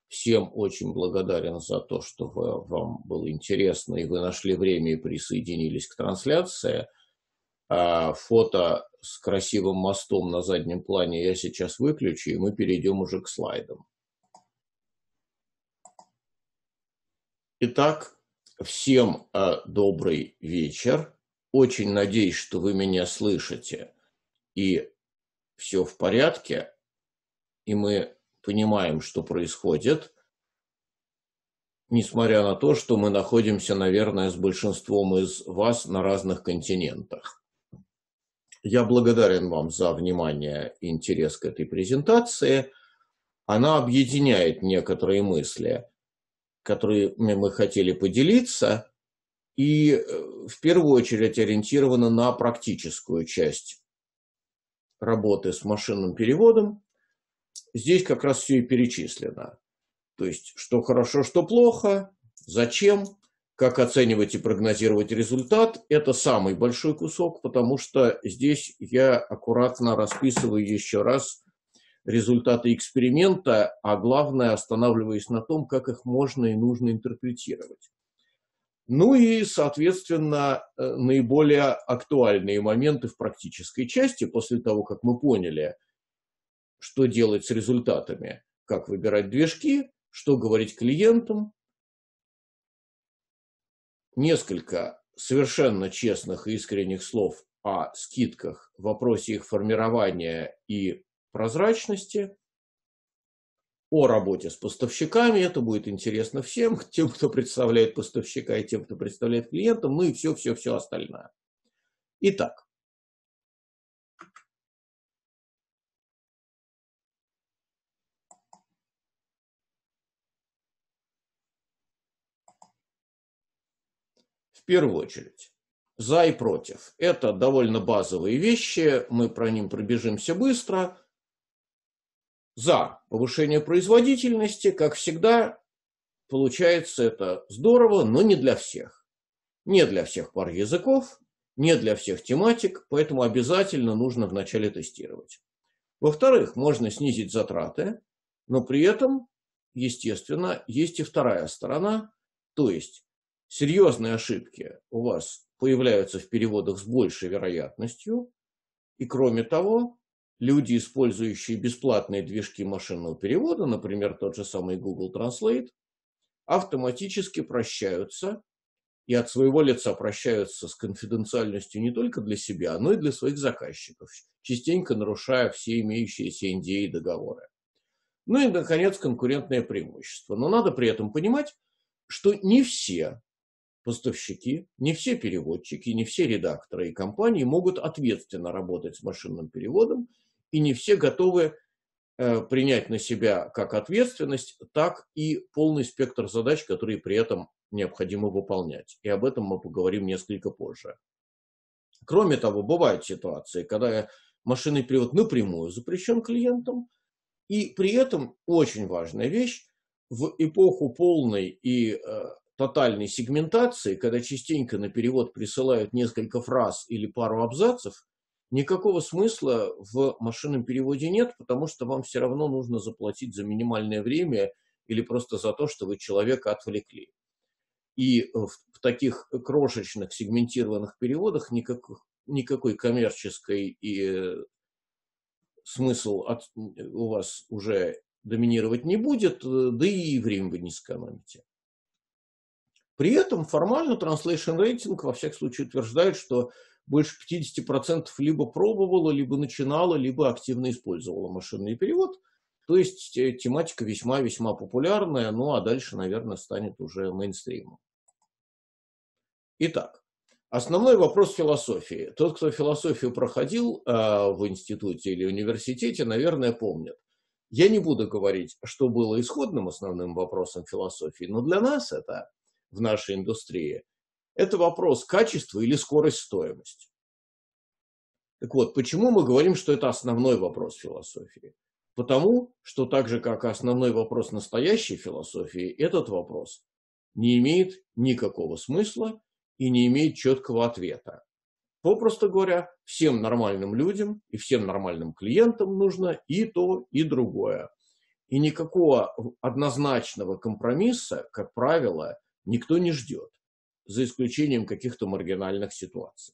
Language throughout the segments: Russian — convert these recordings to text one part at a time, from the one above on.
Всем очень благодарен за то, что вам было интересно, и вы нашли время и присоединились к трансляции. Фото с красивым мостом на заднем плане я сейчас выключу, и мы перейдем уже к слайдам. Итак, всем добрый вечер. Очень надеюсь, что вы меня слышите, и все в порядке, и мы понимаем, что происходит, несмотря на то, что мы находимся, наверное, с большинством из вас на разных континентах. Я благодарен вам за внимание и интерес к этой презентации. Она объединяет некоторые мысли, которыми мы хотели поделиться, и в первую очередь ориентирована на практическую часть работы с машинным переводом. Здесь как раз все и перечислено. То есть, что хорошо, что плохо, зачем, как оценивать и прогнозировать результат. Это самый большой кусок, потому что здесь я аккуратно расписываю еще раз результаты эксперимента, а главное, останавливаясь на том, как их можно и нужно интерпретировать. Ну и, соответственно, наиболее актуальные моменты в практической части, после того, как мы поняли, что делать с результатами, как выбирать движки, что говорить клиентам. Несколько совершенно честных и искренних слов о скидках, вопросе их формирования и прозрачности, о работе с поставщиками. Это будет интересно всем, тем, кто представляет поставщика, и тем, кто представляет клиента, ну и все остальное. Итак, в первую очередь, за и против. Это довольно базовые вещи, мы про них пробежимся быстро. За повышение производительности, как всегда, получается это здорово, но не для всех. Не для всех пар языков, не для всех тематик, поэтому обязательно нужно вначале тестировать. Во-вторых, можно снизить затраты, но при этом, естественно, есть и вторая сторона, то есть серьезные ошибки у вас появляются в переводах с большей вероятностью, и кроме того, люди, использующие бесплатные движки машинного перевода, например, тот же самый Google Translate, автоматически прощаются и от своего лица прощаются с конфиденциальностью не только для себя, но и для своих заказчиков, частенько нарушая все имеющиеся NDA и договоры. Ну и, наконец, конкурентное преимущество. Но надо при этом понимать, что не все поставщики, не все переводчики, не все редакторы и компании могут ответственно работать с машинным переводом, и не все готовы принять на себя как ответственность, так и полный спектр задач, которые при этом необходимо выполнять. И об этом мы поговорим несколько позже. Кроме того, бывают ситуации, когда машинный перевод напрямую запрещен клиентам, и при этом очень важная вещь, в эпоху полной и тотальной сегментации, когда частенько на перевод присылают несколько фраз или пару абзацев, никакого смысла в машинном переводе нет, потому что вам все равно нужно заплатить за минимальное время или просто за то, что вы человека отвлекли. И в таких крошечных сегментированных переводах никакой коммерческой смысл у вас уже доминировать не будет, да и время вы не сэкономите. При этом формально Translation Rating во всяком случае утверждает, что больше 50% либо пробовало, либо начинало, либо активно использовало машинный перевод. То есть тематика весьма-весьма популярная, ну а дальше, наверное, станет уже мейнстримом. Итак, основной вопрос философии. Тот, кто философию проходил в институте или университете, наверное, помнит. Я не буду говорить, что было исходным основным вопросом философии, но для нас это, в нашей индустрии, это вопрос качества или скорость-стоимость. Так вот, почему мы говорим, что это основной вопрос философии? Потому что так же, как и основной вопрос настоящей философии, этот вопрос не имеет никакого смысла и не имеет четкого ответа. Попросту говоря, всем нормальным людям и всем нормальным клиентам нужно и то, и другое. И никакого однозначного компромисса, как правило, никто не ждет, за исключением каких-то маргинальных ситуаций.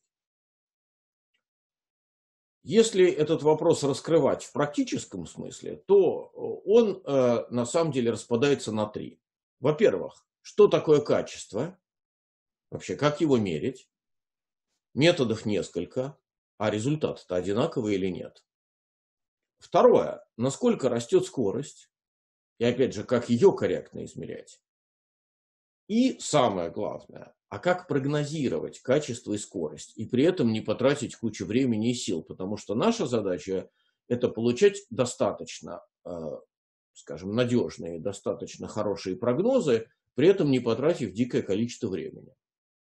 Если этот вопрос раскрывать в практическом смысле, то он на самом деле распадается на три. Во-первых, что такое качество? Вообще, как его мерить? Методов несколько, а результат-то одинаковый или нет? Второе, насколько растет скорость? И опять же, как ее корректно измерять? И самое главное, а как прогнозировать качество и скорость, и при этом не потратить кучу времени и сил, потому что наша задача – это получать достаточно, скажем, надежные, достаточно хорошие прогнозы, при этом не потратив дикое количество времени.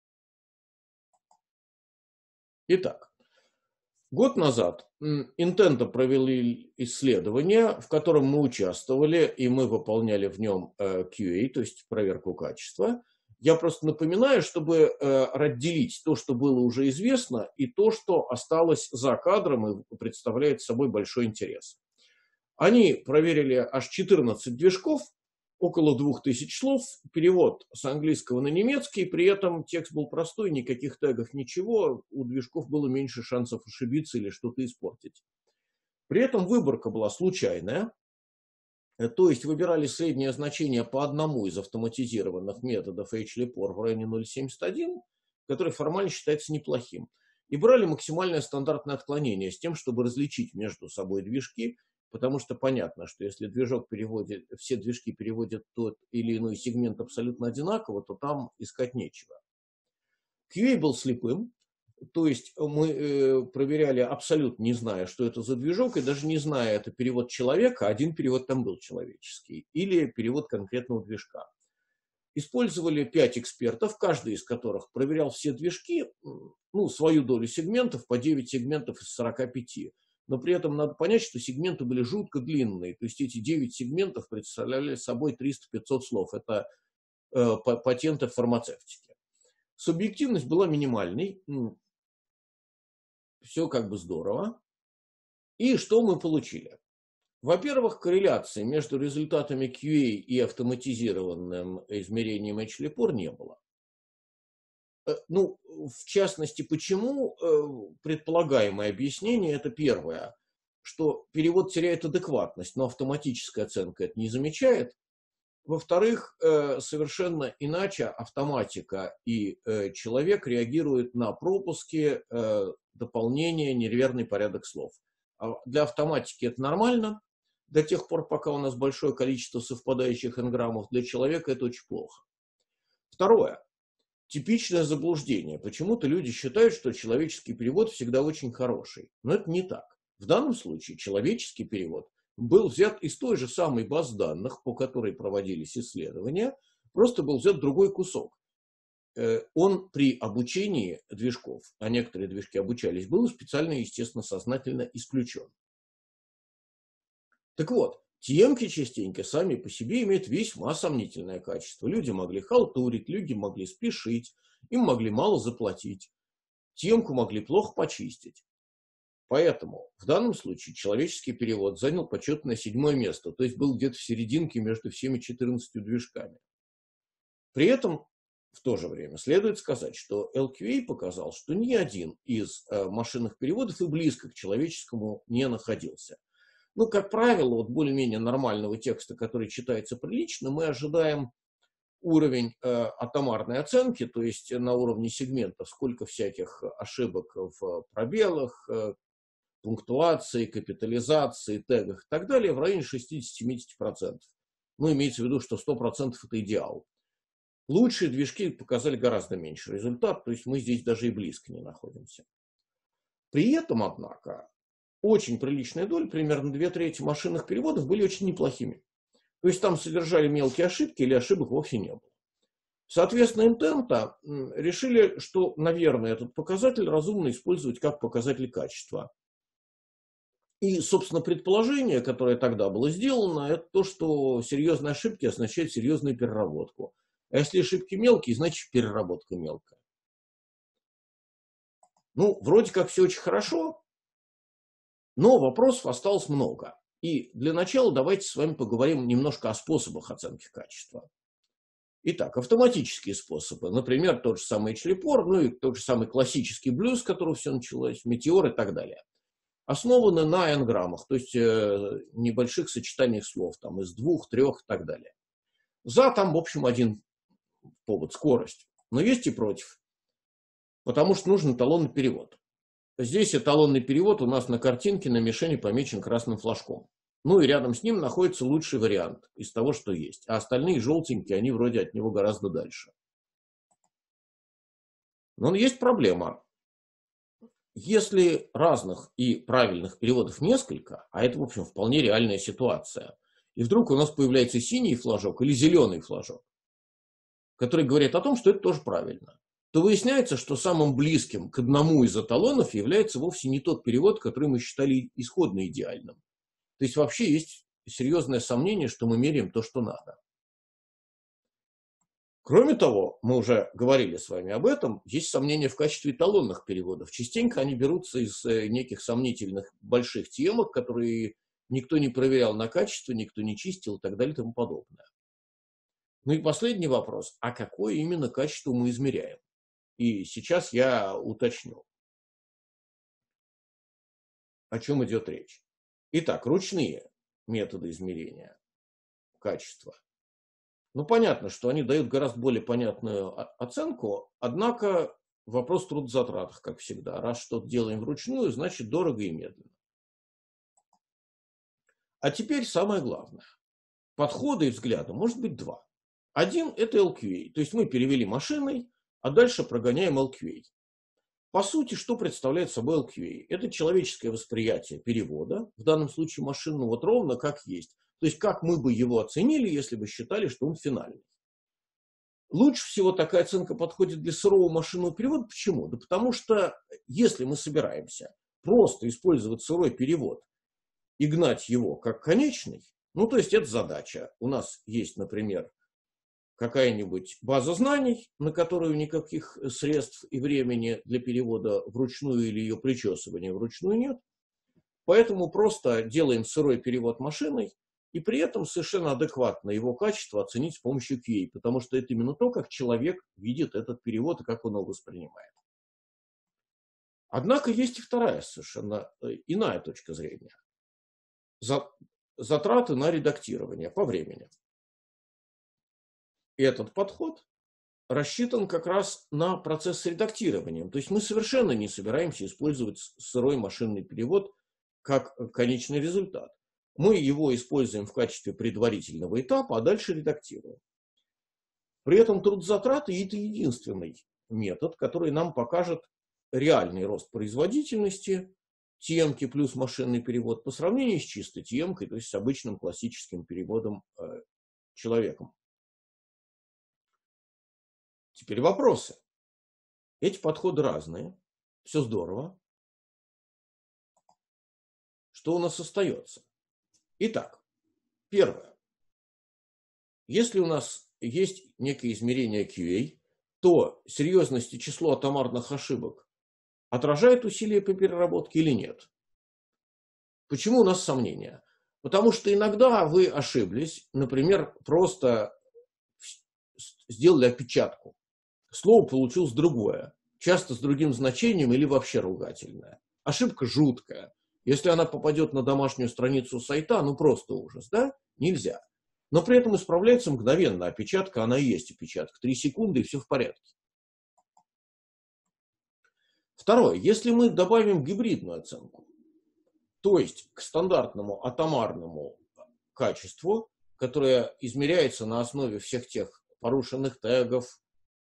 Итак, год назад Intento провели исследование, в котором мы участвовали, и мы выполняли в нем QA, то есть проверку качества. Я просто напоминаю, чтобы разделить то, что было уже известно, и то, что осталось за кадром и представляет собой большой интерес. Они проверили аж 14 движков, около 2000 слов, перевод с английского на немецкий, при этом текст был простой, никаких тегов, ничего, у движков было меньше шансов ошибиться или что-то испортить. При этом выборка была случайная, то есть выбирали среднее значение по одному из автоматизированных методов HLPOR в районе 0,71, который формально считается неплохим, и брали максимальное стандартное отклонение с тем, чтобы различить между собой движки, потому что понятно, что если движок переводит, все движки переводят тот или иной сегмент абсолютно одинаково, то там искать нечего. QA был слепым, то есть мы проверяли абсолютно не зная, что это за движок, и даже не зная, это перевод человека, один перевод там был человеческий, или перевод конкретного движка. Использовали 5 экспертов, каждый из которых проверял все движки, свою долю сегментов, по 9 сегментов из 45. Но при этом надо понять, что сегменты были жутко длинные. То есть эти 9 сегментов представляли собой 300-500 слов. Это патенты в фармацевтике. Субъективность была минимальной. Все как бы здорово. И что мы получили? Во-первых, корреляции между результатами QA и автоматизированным измерением HLPOR не было. В частности, почему? Предполагаемое объяснение – это первое, что перевод теряет адекватность, но автоматическая оценка это не замечает. Во-вторых, совершенно иначе автоматика и человек реагируют на пропуски, дополнения, неверный порядок слов. Для автоматики это нормально, до тех пор, пока у нас большое количество совпадающих n-граммов. Для человека это очень плохо. Второе. Типичное заблуждение. Почему-то люди считают, что человеческий перевод всегда очень хороший. Но это не так. В данном случае человеческий перевод был взят из той же самой базы данных, по которой проводились исследования, просто был взят другой кусок. Он при обучении движков, а некоторые движки обучались, был специально, естественно, сознательно исключен. Так вот, TM-ки частенько сами по себе имеют весьма сомнительное качество. Люди могли халтурить, люди могли спешить, им могли мало заплатить. TM-ку могли плохо почистить. Поэтому в данном случае человеческий перевод занял почетное 7-е место, то есть был где-то в серединке между всеми 14 движками. При этом в то же время следует сказать, что LQA показал, что ни один из машинных переводов и близко к человеческому не находился. Как правило, более-менее нормального текста, который читается прилично, мы ожидаем уровень атомарной оценки, то есть на уровне сегментов, сколько всяких ошибок в пробелах, пунктуации, капитализации, тегах и так далее, в районе 60-70%. Имеется в виду, что 100% это идеал. Лучшие движки показали гораздо меньше результат, то есть мы здесь даже и близко не находимся. При этом, однако, очень приличная доля, примерно 2/3 машинных переводов были очень неплохими. То есть там содержали мелкие ошибки или ошибок вовсе не было. Соответственно, Intento решили, что, наверное, этот показатель разумно использовать как показатель качества. И, собственно, предположение, которое тогда было сделано, это то, что серьезные ошибки означают серьезную переработку. А если ошибки мелкие, значит переработка мелкая. Вроде как все очень хорошо, но вопросов осталось много. И для начала давайте с вами поговорим немножко о способах оценки качества. Итак, автоматические способы. Например, тот же самый Эчлипор, ну и тот же самый классический блюз, с которого все началось, метеор и так далее. Основаны на n-граммах, то есть небольших сочетаниях слов, там из 2, 3 и так далее. За там, в общем, один повод – скорость. Но есть и против, потому что нужен эталонный перевод. Здесь эталонный перевод у нас на картинке на мишени помечен красным флажком. Ну и рядом с ним находится лучший вариант из того, что есть. А остальные желтенькие, они вроде от него гораздо дальше. Но есть проблема. Если разных и правильных переводов несколько, а это, в общем, вполне реальная ситуация, и вдруг у нас появляется синий флажок или зеленый флажок, который говорит о том, что это тоже правильно, то выясняется, что самым близким к одному из эталонов является вовсе не тот перевод, который мы считали исходно идеальным. То есть вообще есть серьезное сомнение, что мы меряем то, что надо. Кроме того, мы уже говорили с вами об этом, есть сомнения в качестве эталонных переводов. Частенько они берутся из неких сомнительных больших темок, которые никто не проверял на качество, никто не чистил и так далее и тому подобное. Ну и последний вопрос. А какое именно качество мы измеряем? И сейчас я уточню, о чем идет речь. Итак, ручные методы измерения качества. Ну, понятно, что они дают гораздо более понятную оценку, однако вопрос в трудозатратах, как всегда. Раз что-то делаем вручную, значит дорого и медленно. А теперь самое главное. Подхода и взгляда может быть два. Один – это LQA, то есть мы перевели машиной, а дальше прогоняем LQA. По сути, что представляет собой LQA? Это человеческое восприятие перевода, в данном случае машинного, вот ровно как есть. То есть, как мы бы его оценили, если бы считали, что он финальный. Лучше всего такая оценка подходит для сырого машинного перевода. Почему? Да потому что, если мы собираемся просто использовать сырой перевод и гнать его как конечный, ну, то есть, это задача. У нас есть, например, какая-нибудь база знаний, на которую никаких средств и времени для перевода вручную или ее причесывания вручную нет. Поэтому просто делаем сырой перевод машиной, и при этом совершенно адекватно его качество оценить с помощью QA, потому что это именно то, как человек видит этот перевод и как он его воспринимает. Однако есть и вторая совершенно иная точка зрения. Затраты на редактирование по времени. И этот подход рассчитан как раз на процесс с редактированием. То есть мы совершенно не собираемся использовать сырой машинный перевод как конечный результат. Мы его используем в качестве предварительного этапа, а дальше редактируем. При этом трудозатраты – это единственный метод, который нам покажет реальный рост производительности темки плюс машинный перевод по сравнению с чистой темкой, то есть с обычным классическим переводом человеком. Теперь вопросы. Эти подходы разные. Все здорово. Что у нас остается? Итак, первое. Если у нас есть некое измерение QA, то серьезность и число атомарных ошибок отражает усилия по переработке или нет? Почему у нас сомнения? Потому что иногда вы ошиблись, например, просто сделали опечатку. Слово получилось другое, часто с другим значением или вообще ругательное. Ошибка жуткая. Если она попадет на домашнюю страницу сайта, ну просто ужас, да? Нельзя. Но при этом исправляется мгновенно. Опечатка, она и есть опечатка. 3 секунды и все в порядке. Второе. Если мы добавим гибридную оценку, то есть к стандартному атомарному качеству, которое измеряется на основе всех тех порушенных тегов,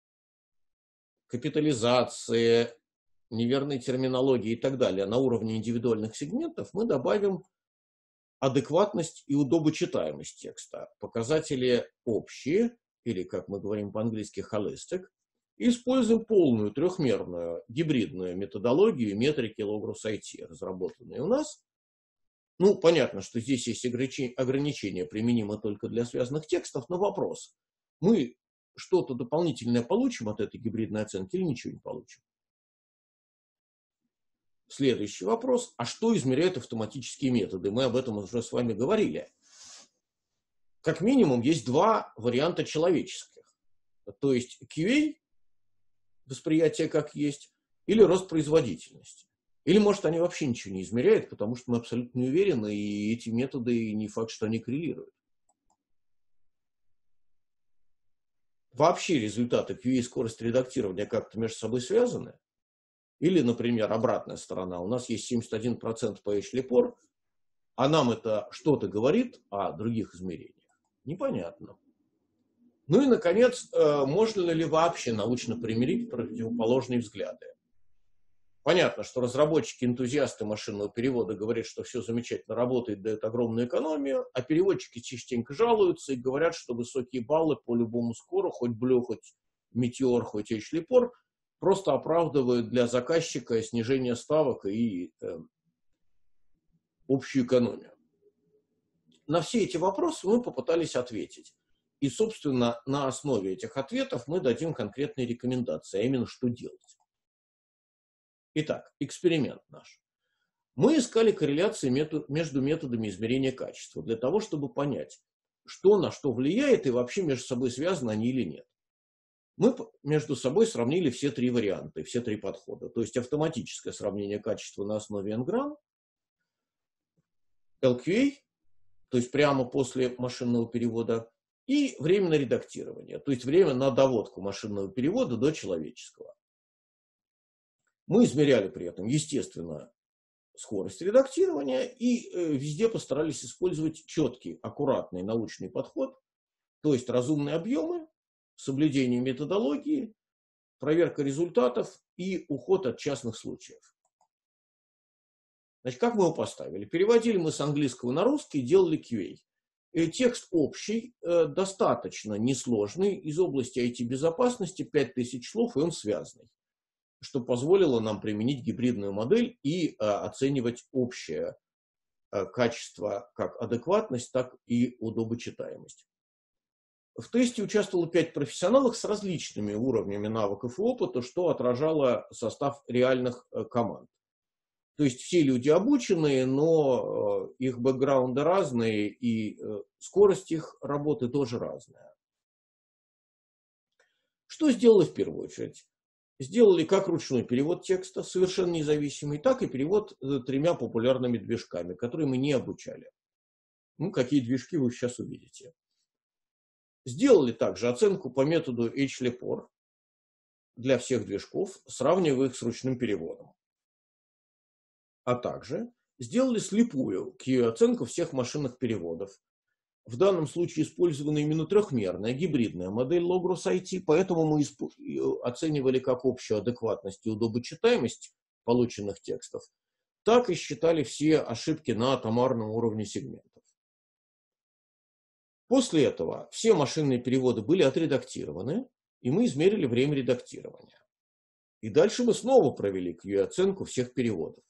капитализации, неверной терминологии и так далее на уровне индивидуальных сегментов, мы добавим адекватность и удобочитаемость текста. Показатели общие, или, как мы говорим по-английски, holistic, и используем полную трехмерную гибридную методологию метрики Logros IT, разработанные у нас. Ну, понятно, что здесь есть ограничения, применимые только для связанных текстов, но вопрос. Мы что-то дополнительное получим от этой гибридной оценки или ничего не получим? следующий вопрос, а что измеряют автоматические методы? Мы об этом уже с вами говорили. Как минимум есть два варианта человеческих. То есть QA, восприятие как есть, или рост производительности. Или, может, они вообще ничего не измеряют, потому что мы абсолютно не уверены, и эти методы не факт, что они коррелируют. Вообще результаты QA и скорость редактирования как-то между собой связаны? Или, например, обратная сторона. У нас есть 71% по H-Lipor, а нам это что-то говорит о других измерениях? Непонятно. Ну и, наконец, можно ли вообще научно примирить противоположные взгляды? Понятно, что разработчики-энтузиасты машинного перевода говорят, что все замечательно работает, дает огромную экономию, а переводчики частенько жалуются и говорят, что высокие баллы по любому скору, хоть Blue, хоть Meteor, хоть H-Lipor, просто оправдывают для заказчика снижение ставок и общую экономию. На все эти вопросы мы попытались ответить. И, собственно, на основе этих ответов мы дадим конкретные рекомендации, а именно, что делать. Итак, эксперимент наш. Мы искали корреляции между методами измерения качества для того, чтобы понять, что на что влияет и вообще между собой связаны они или нет. Мы между собой сравнили все три варианта, все три подхода. То есть автоматическое сравнение качества на основе N-грамм, LQA, то есть прямо после машинного перевода, и время на редактирование, то есть время на доводку машинного перевода до человеческого. Мы измеряли при этом, естественно, скорость редактирования и везде постарались использовать четкий, аккуратный научный подход, то есть разумные объемы, соблюдение методологии, проверка результатов и уход от частных случаев. Значит, как мы его поставили? Переводили мы с английского на русский, делали QA. Текст общий, достаточно несложный, из области IT-безопасности, 5000 слов, и он связанный, что позволило нам применить гибридную модель и оценивать общее качество, как адекватность, так и удобочитаемость. В тесте участвовало 5 профессионалов с различными уровнями навыков и опыта, что отражало состав реальных команд. То есть все люди обученные, но их бэкграунды разные, и скорость их работы тоже разная. Что сделали в первую очередь? Сделали как ручной перевод текста, совершенно независимый, так и перевод 3 популярными движками, которые мы не обучали. Ну, какие движки вы сейчас увидите. Сделали также оценку по методу H-Lipor для всех движков, сравнивая их с ручным переводом. А также сделали слепую QA-оценку всех машинных переводов. В данном случае использована именно трехмерная гибридная модель Logros IT, поэтому мы оценивали как общую адекватность и удобочитаемость полученных текстов, так и считали все ошибки на атомарном уровне сегментов. После этого все машинные переводы были отредактированы, и мы измерили время редактирования. И дальше мы снова провели QA-оценку всех переводов.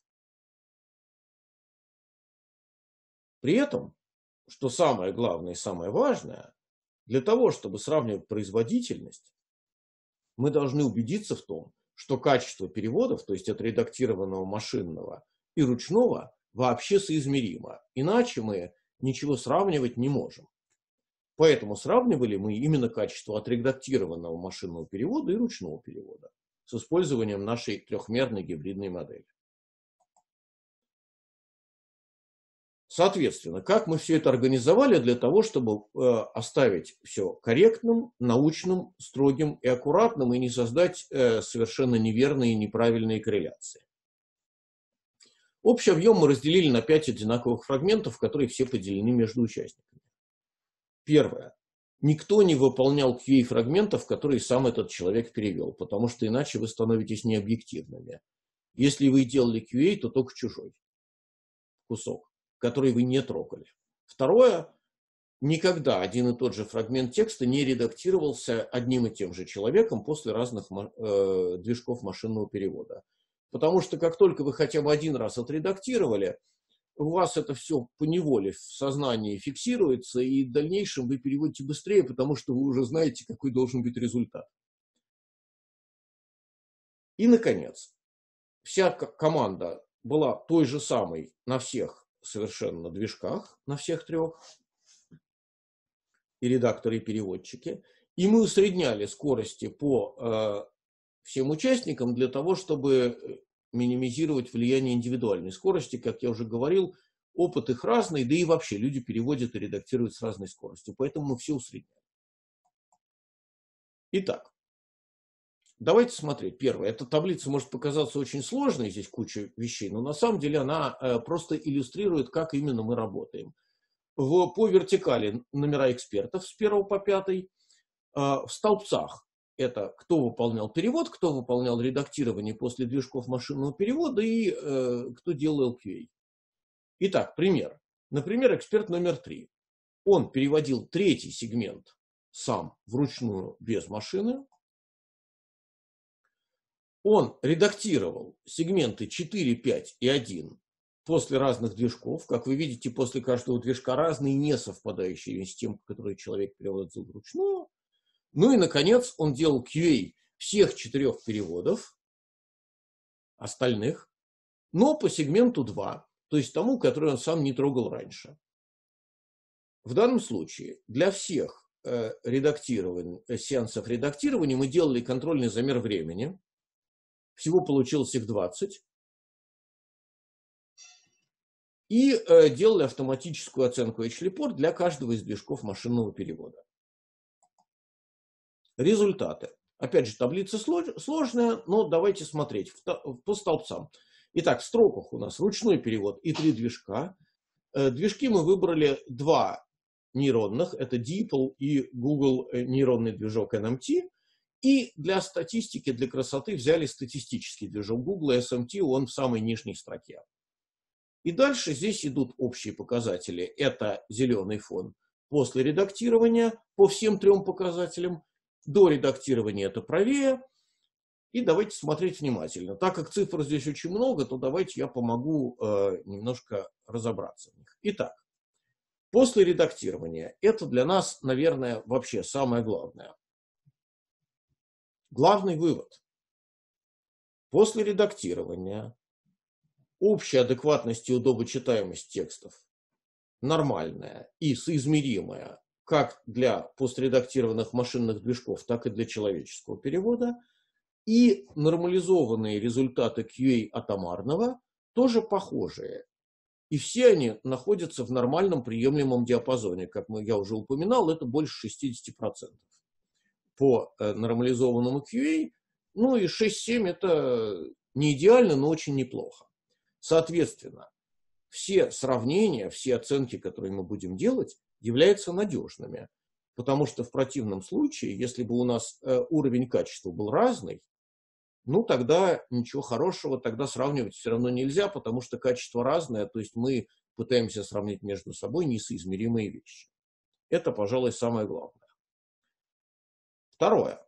При этом, что самое главное и самое важное, для того, чтобы сравнивать производительность, мы должны убедиться в том, что качество переводов, то есть отредактированного машинного и ручного, вообще соизмеримо. Иначе мы ничего сравнивать не можем. Поэтому сравнивали мы именно качество отредактированного машинного перевода и ручного перевода с использованием нашей трехмерной гибридной модели. Соответственно, как мы все это организовали для того, чтобы оставить все корректным, научным, строгим и аккуратным и не создать совершенно неверные и неправильные корреляции. Общий объем мы разделили на 5 одинаковых фрагментов, которые все поделены между участниками. Первое. Никто не выполнял QA фрагментов, которые сам этот человек перевел, потому что иначе вы становитесь необъективными. Если вы делали QA, то только чужой кусок, который вы не трогали. Второе. Никогда один и тот же фрагмент текста не редактировался одним и тем же человеком после разных движков машинного перевода. Потому что как только вы хотя бы один раз отредактировали, у вас это все поневоле в сознании фиксируется, и в дальнейшем вы переводите быстрее, потому что вы уже знаете, какой должен быть результат. И, наконец, вся команда была той же самой на всех совершенно движках, на всех трех, и редакторы, и переводчики. И мы усредняли скорости по всем участникам для того, чтобы минимизировать влияние индивидуальной скорости. Как я уже говорил, опыт их разный, да и вообще люди переводят и редактируют с разной скоростью. Поэтому мы все усредняем. Итак, давайте смотреть. Первое. Эта таблица может показаться очень сложной, здесь куча вещей, но на самом деле она просто иллюстрирует, как именно мы работаем. По вертикали номера экспертов с 1 по 5. В столбцах это кто выполнял перевод, кто выполнял редактирование после движков машинного перевода и кто делал QA. Итак, пример. Например, эксперт номер 3. Он переводил третий сегмент сам вручную без машины. Он редактировал сегменты 4, 5 и 1 после разных движков. Как вы видите, после каждого движка разные, не совпадающие с тем, который человек переводил вручную. Ну и, наконец, он делал QA всех 4 переводов, остальных, но по сегменту 2, то есть тому, который он сам не трогал раньше. В данном случае для всех сеансов редактирования мы делали контрольный замер времени. Всего получилось их 20. И делали автоматическую оценку H-Report для каждого из движков машинного перевода. Результаты. Опять же, таблица сложная, но давайте смотреть по столбцам. Итак, в строках у нас ручной перевод и 3 движка. Движки мы выбрали 2 нейронных. Это DeepL и Google нейронный движок NMT. И для статистики, для красоты взяли статистический движок Google SMT, он в самой нижней строке. И дальше здесь идут общие показатели. Это зеленый фон после редактирования по всем 3 показателям. До редактирования это правее. И давайте смотреть внимательно. Так как цифр здесь очень много, то давайте я помогу немножко разобраться в них. Итак, после редактирования это для нас, наверное, вообще самое главное. Главный вывод. После редактирования общая адекватность и удобочитаемость текстов нормальная и соизмеримая как для постредактированных машинных движков, так и для человеческого перевода. И нормализованные результаты QA атомарного тоже похожие. И все они находятся в нормальном приемлемом диапазоне. Как я уже упоминал, это больше 60%. По нормализованному QA, ну и 6-7 это не идеально, но очень неплохо. Соответственно, все сравнения, все оценки, которые мы будем делать, являются надежными. Потому что в противном случае, если бы у нас уровень качества был разный, ну тогда ничего хорошего, тогда сравнивать все равно нельзя, потому что качество разное, то есть мы пытаемся сравнить между собой несоизмеримые вещи. Это, пожалуй, самое главное. Второе.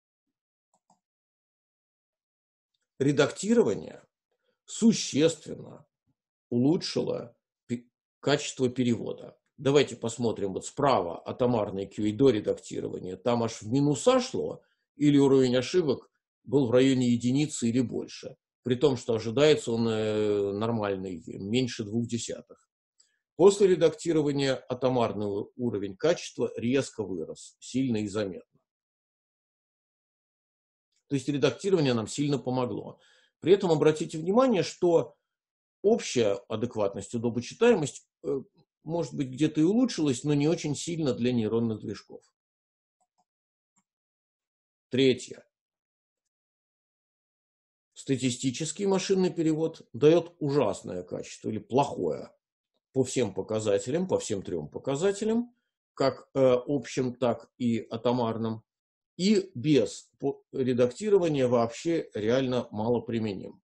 Редактирование существенно улучшило качество перевода. Давайте посмотрим вот справа атомарный QA до редактирования. Там аж в минуса шло, или уровень ошибок был в районе единицы или больше. При том, что ожидается он нормальный, меньше 0,2. После редактирования атомарный уровень качества резко вырос, сильно и заметно. То есть редактирование нам сильно помогло. При этом обратите внимание, что общая адекватность, удобочитаемость может быть где-то и улучшилась, но не очень сильно для нейронных движков. Третье. Статистический машинный перевод дает ужасное качество или плохое по всем показателям, по всем 3 показателям, как общим, так и атомарным. И без редактирования вообще реально мало применим.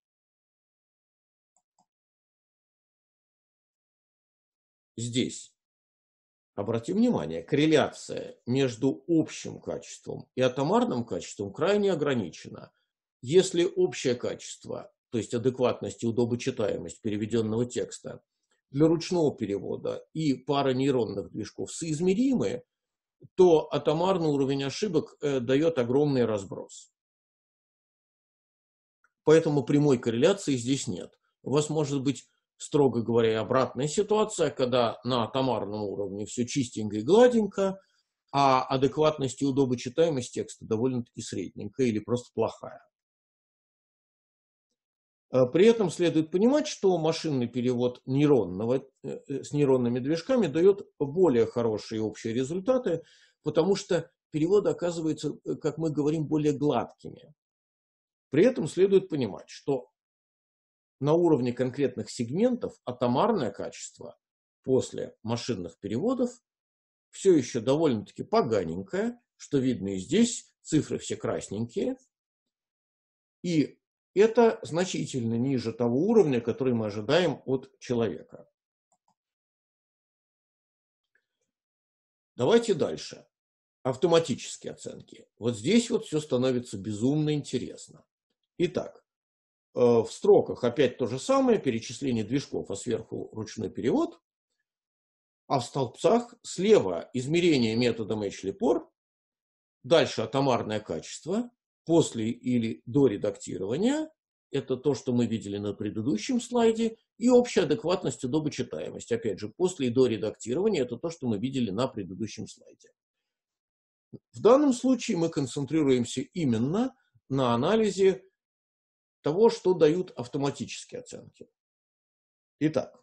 Здесь, обратим внимание, корреляция между общим качеством и атомарным качеством крайне ограничена. Если общее качество, то есть адекватность и удобочитаемость переведенного текста для ручного перевода и пара нейронных движков соизмеримы, то атомарный уровень ошибок дает огромный разброс. Поэтому прямой корреляции здесь нет. У вас может быть, строго говоря, и обратная ситуация, когда на атомарном уровне все чистенько и гладенько, а адекватность и удобочитаемость текста довольно-таки средненькая или просто плохая. При этом следует понимать, что машинный перевод с нейронными движками дает более хорошие общие результаты, потому что переводы оказываются, как мы говорим, более гладкими. При этом следует понимать, что на уровне конкретных сегментов атомарное качество после машинных переводов все еще довольно-таки поганенькое, что видно и здесь, цифры все красненькие, и это значительно ниже того уровня, который мы ожидаем от человека. Давайте дальше. Автоматические оценки. Вот здесь вот все становится безумно интересно. Итак, в строках опять то же самое, перечисление движков, а сверху ручной перевод. А в столбцах слева измерение методом Эйчли-Пор, дальше атомарное качество, после или до редактирования, это то, что мы видели на предыдущем слайде, и общая адекватность, удобочитаемость. Опять же, после и до редактирования, это то, что мы видели на предыдущем слайде. В данном случае мы концентрируемся именно на анализе того, что дают автоматические оценки. Итак,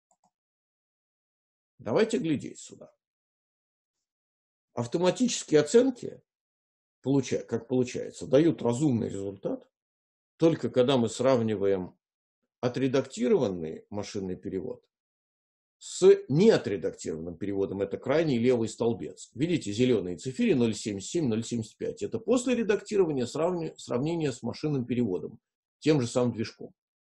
давайте глядеть сюда. Автоматические оценки, как получается, дают разумный результат, только когда мы сравниваем отредактированный машинный перевод с неотредактированным переводом. Это крайний левый столбец. Видите, зеленые циферы 0,77, 0,75. Это после редактирования сравнение с машинным переводом, тем же самым движком.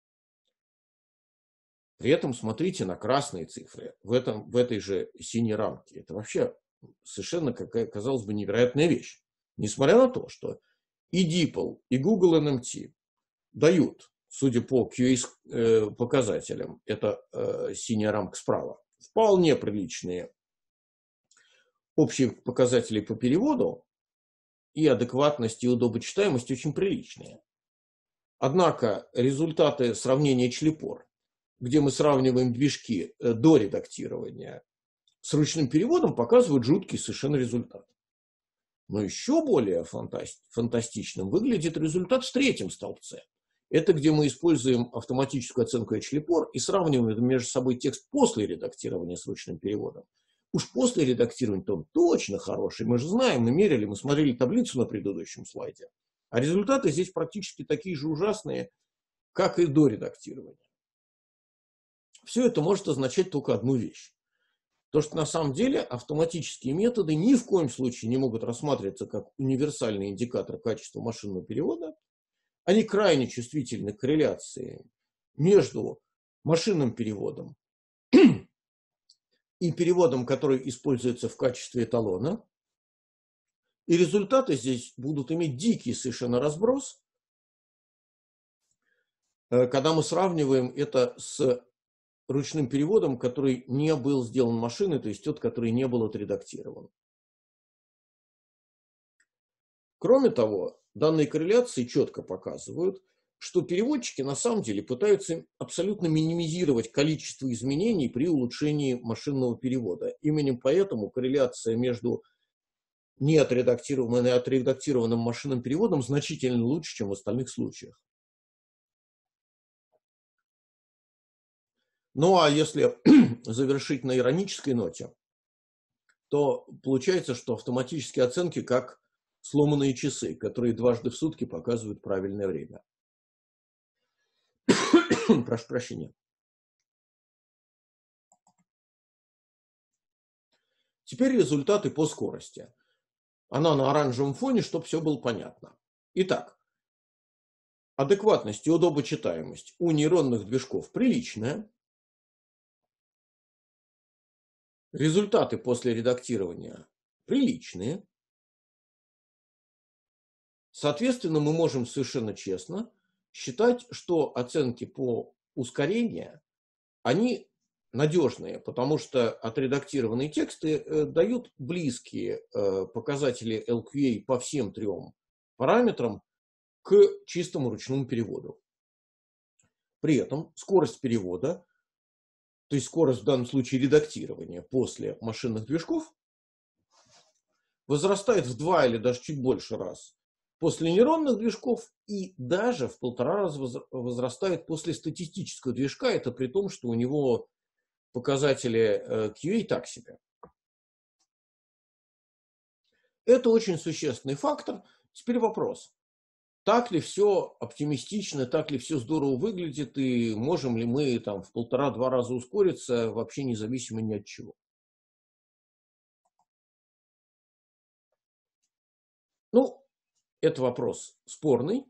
При этом смотрите на красные цифры в этой же синей рамке. Это вообще совершенно, казалось бы, невероятная вещь. Несмотря на то, что и DeepL, и Google NMT дают, судя по QA показателям, это синяя рамка справа, вполне приличные общие показатели по переводу, и адекватность, и удобочитаемость очень приличные. Однако результаты сравнения Эйчли-Пор, где мы сравниваем движки до редактирования с ручным переводом, показывают жуткий совершенно результат. Но еще более фантастичным выглядит результат в третьем столбце. Это где мы используем автоматическую оценку Эйчли-Пор и сравниваем между собой текст после редактирования с ручным переводом. Уж после редактирования-то он точно хороший. Мы же знаем, мы мерили, мы смотрели таблицу на предыдущем слайде. А результаты здесь практически такие же ужасные, как и до редактирования. Все это может означать только одну вещь. То, что на самом деле автоматические методы ни в коем случае не могут рассматриваться как универсальный индикатор качества машинного перевода. Они крайне чувствительны к корреляции между машинным переводом и переводом, который используется в качестве эталона. И результаты здесь будут иметь дикий совершенно разброс, когда мы сравниваем это с ручным переводом, который не был сделан машиной, то есть тот, который не был отредактирован. Кроме того, данные корреляции четко показывают, что переводчики на самом деле пытаются абсолютно минимизировать количество изменений при улучшении машинного перевода. Именно поэтому корреляция между неотредактированным и отредактированным машинным переводом значительно лучше, чем в остальных случаях. Ну а если завершить на иронической ноте, то получается, что автоматические оценки как сломанные часы, которые дважды в сутки показывают правильное время. Прошу прощения. Теперь результаты по скорости. Она на оранжевом фоне, чтобы все было понятно. Итак, адекватность и удобочитаемость у нейронных движков приличная. Результаты после редактирования приличные. Соответственно, мы можем совершенно честно считать, что оценки по ускорению, они надежные, потому что отредактированные тексты дают близкие показатели LQA по всем трем параметрам к чистому ручному переводу. При этом скорость перевода, то есть скорость в данном случае редактирования после машинных движков, возрастает в 2 или даже чуть больше раз после нейронных движков и даже в 1,5 раза возрастает после статистического движка. Это при том, что у него показатели QA так себе. Это очень существенный фактор. Теперь вопрос. Так ли все оптимистично, так ли все здорово выглядит, и можем ли мы там в 1,5-2 раза ускориться, вообще независимо ни от чего? Ну, это вопрос спорный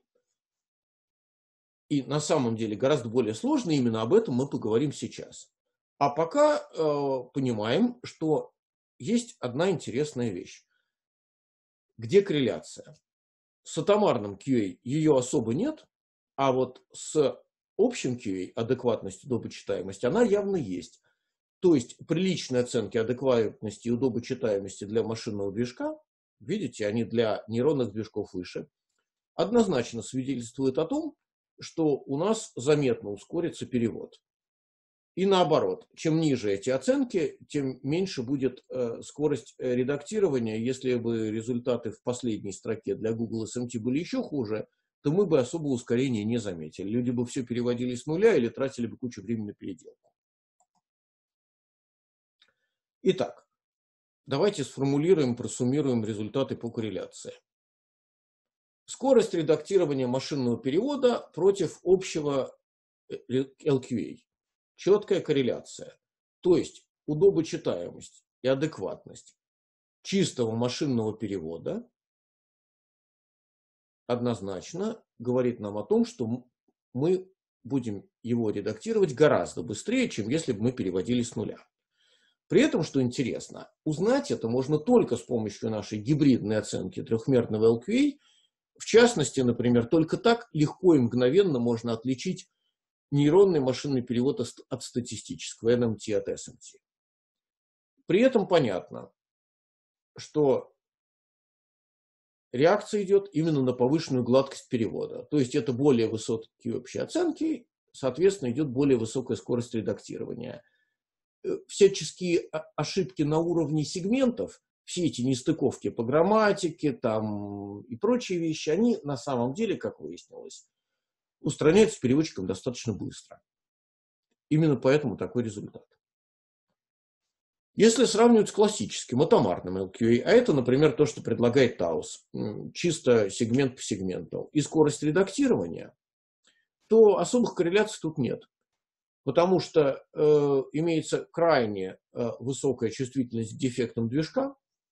и на самом деле гораздо более сложный. Именно об этом мы поговорим сейчас. А пока понимаем, что есть одна интересная вещь. Где корреляция? С атомарным QA ее особо нет, а вот с общим QA, адекватностью, удобочитаемости, она явно есть. То есть приличные оценки адекватности и удобочитаемости для машинного движка, видите, они для нейронных движков выше, однозначно свидетельствуют о том, что у нас заметно ускорится перевод. И наоборот, чем ниже эти оценки, тем меньше будет скорость редактирования. Если бы результаты в последней строке для Google SMT были еще хуже, то мы бы особого ускорения не заметили. Люди бы все переводили с нуля или тратили бы кучу времени на переделку. Итак, давайте сформулируем, просуммируем результаты по корреляции. Скорость редактирования машинного перевода против общего LQA. Четкая корреляция. То есть удобочитаемость и адекватность чистого машинного перевода однозначно говорит нам о том, что мы будем его редактировать гораздо быстрее, чем если бы мы переводили с нуля. При этом, что интересно, узнать это можно только с помощью нашей гибридной оценки трехмерного LQA. В частности, например, только так легко и мгновенно можно отличить нейронный машинный перевод от статистического, NMT от SMT. При этом понятно, что реакция идет именно на повышенную гладкость перевода. То есть это более высокие общие оценки, соответственно, идет более высокая скорость редактирования. Всяческие ошибки на уровне сегментов, все эти нестыковки по грамматике там, и прочие вещи, они на самом деле, как выяснилось, устраняются переводчиком достаточно быстро. Именно поэтому такой результат. Если сравнивать с классическим атомарным LQA, а это, например, то, что предлагает Таус, чисто сегмент по сегменту, и скорость редактирования, то особых корреляций тут нет. Потому что имеется крайне высокая чувствительность к дефектам движка.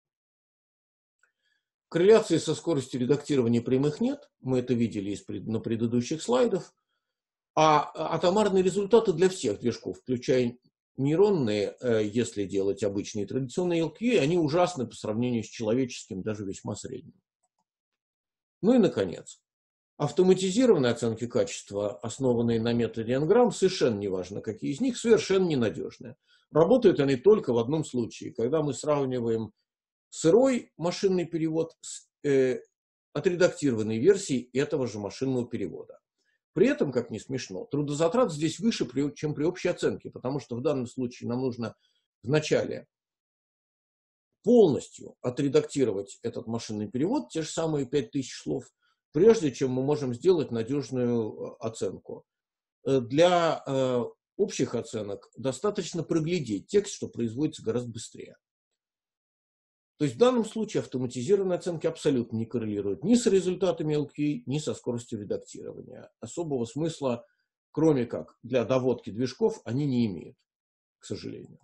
Корреляции со скоростью редактирования прямых нет. Мы это видели на предыдущих слайдах. А атомарные результаты для всех движков, включая нейронные, если делать обычные традиционные LQA, они ужасны по сравнению с человеческим, даже весьма средним. Ну и, наконец, автоматизированные оценки качества, основанные на методе N-грамм, совершенно неважно, какие из них, совершенно ненадежные. Работают они только в одном случае, когда мы сравниваем сырой машинный перевод с отредактированной версией этого же машинного перевода. При этом, как ни смешно, трудозатрат здесь выше, чем при общей оценке, потому что в данном случае нам нужно вначале полностью отредактировать этот машинный перевод, те же самые 5000 слов, прежде чем мы можем сделать надежную оценку. Для общих оценок достаточно проглядеть текст, что производится гораздо быстрее. То есть в данном случае автоматизированные оценки абсолютно не коррелируют ни с результатами LQA, ни со скоростью редактирования. Особого смысла, кроме как для доводки движков, они не имеют, к сожалению.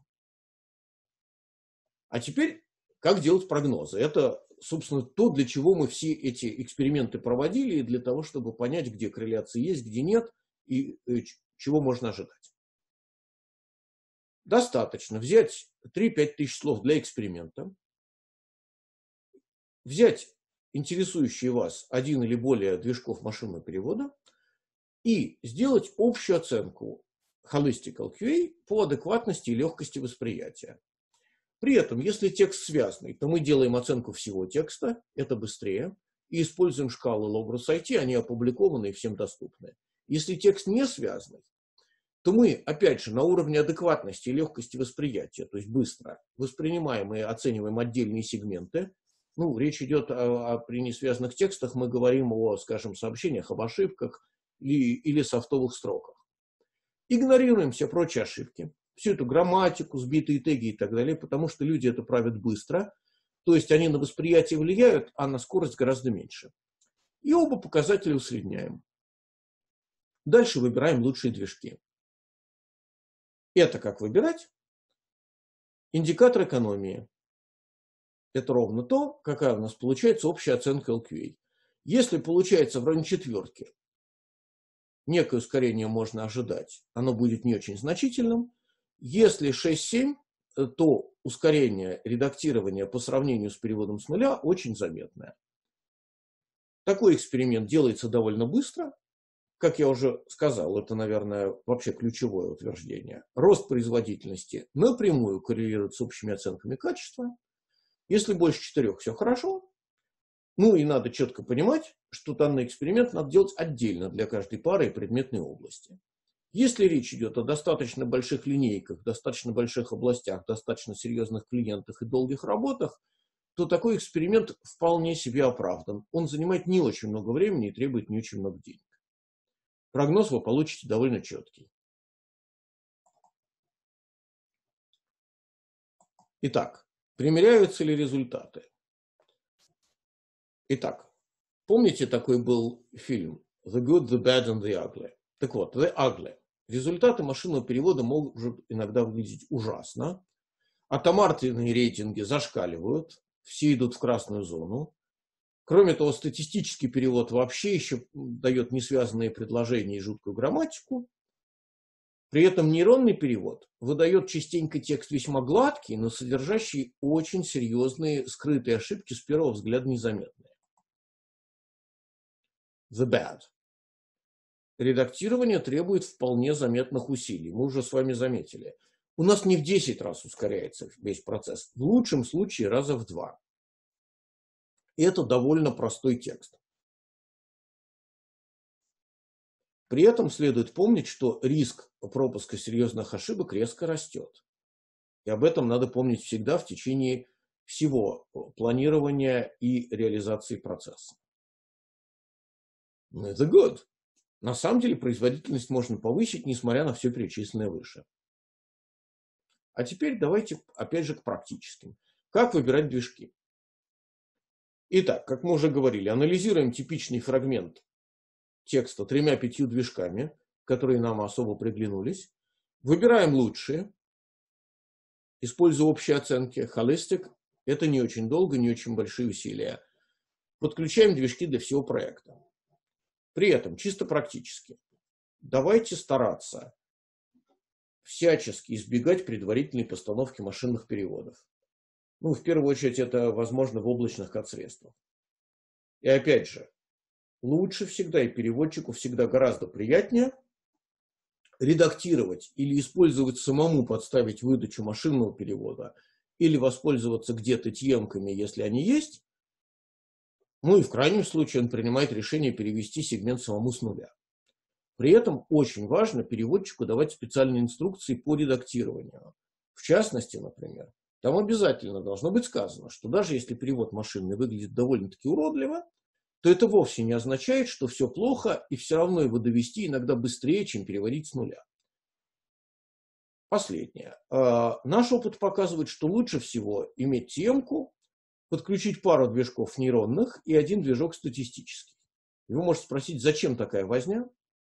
А теперь, как делать прогнозы? Это, собственно, то, для чего мы все эти эксперименты проводили, и для того, чтобы понять, где корреляции есть, где нет, и чего можно ожидать. Достаточно взять 3-5 тысяч слов для эксперимента, взять интересующие вас один или более движков машинного перевода и сделать общую оценку Holistic LQA по адекватности и легкости восприятия. При этом, если текст связанный, то мы делаем оценку всего текста, это быстрее, и используем шкалы Logros IT, они опубликованы и всем доступны. Если текст не связанный, то мы, опять же, на уровне адекватности и легкости восприятия, то есть быстро воспринимаем и оцениваем отдельные сегменты. Ну, речь идет при несвязанных текстах, мы говорим о, скажем, сообщениях, об ошибках или софтовых строках. Игнорируем все прочие ошибки, всю эту грамматику, сбитые теги и так далее, потому что люди это правят быстро, то есть они на восприятие влияют, а на скорость гораздо меньше. И оба показателя усредняем. Дальше выбираем лучшие движки. Это как выбирать? Индикатор экономии. Это ровно то, какая у нас получается общая оценка LQA. Если получается в районе четверки, некое ускорение можно ожидать, оно будет не очень значительным. Если 6-7, то ускорение редактирования по сравнению с переводом с нуля очень заметное. Такой эксперимент делается довольно быстро. Как я уже сказал, это, наверное, вообще ключевое утверждение. Рост производительности напрямую коррелирует с общими оценками качества. Если больше 4, все хорошо. Ну и надо четко понимать, что данный эксперимент надо делать отдельно для каждой пары и предметной области. Если речь идет о достаточно больших линейках, достаточно больших областях, достаточно серьезных клиентах и долгих работах, то такой эксперимент вполне себе оправдан. Он занимает не очень много времени и требует не очень много денег. Прогноз вы получите довольно четкий. Итак, примеряются ли результаты? Итак, помните, такой был фильм The Good, The Bad and The Ugly? Так вот, The Ugly. Результаты машинного перевода могут иногда выглядеть ужасно. Атомарные рейтинги зашкаливают, все идут в красную зону. Кроме того, статистический перевод вообще еще дает несвязанные предложения и жуткую грамматику. При этом нейронный перевод выдает частенько текст весьма гладкий, но содержащий очень серьезные скрытые ошибки, с первого взгляда незаметные. The bad. Редактирование требует вполне заметных усилий. Мы уже с вами заметили. У нас не в 10 раз ускоряется весь процесс. В лучшем случае раза в 2. И это довольно простой текст. При этом следует помнить, что риск пропуска серьезных ошибок резко растет. И об этом надо помнить всегда в течение всего планирования и реализации процесса. Но это good. На самом деле производительность можно повысить, несмотря на все перечисленное выше. А теперь давайте опять же к практическим. Как выбирать движки? Итак, как мы уже говорили, анализируем типичный фрагмент текста 3-5 движками, которые нам особо приглянулись. Выбираем лучшие, используя общие оценки. Holistic – это не очень долго, не очень большие усилия. Подключаем движки для всего проекта. При этом, чисто практически, давайте стараться всячески избегать предварительной постановки машинных переводов. Ну, в первую очередь, это возможно в облачных кодсредствах. И опять же, лучше всегда и переводчику всегда гораздо приятнее редактировать или использовать самому, подставить выдачу машинного перевода, или воспользоваться где-то тьемками, если они есть. Ну и в крайнем случае он принимает решение перевести сегмент самому с нуля. При этом очень важно переводчику давать специальные инструкции по редактированию. В частности, например, там обязательно должно быть сказано, что даже если перевод машинный выглядит довольно-таки уродливо, то это вовсе не означает, что все плохо, и все равно его довести иногда быстрее, чем переводить с нуля. Последнее. Наш опыт показывает, что лучше всего иметь темку, подключить пару движков нейронных и один движок статистический. И вы можете спросить, зачем такая возня?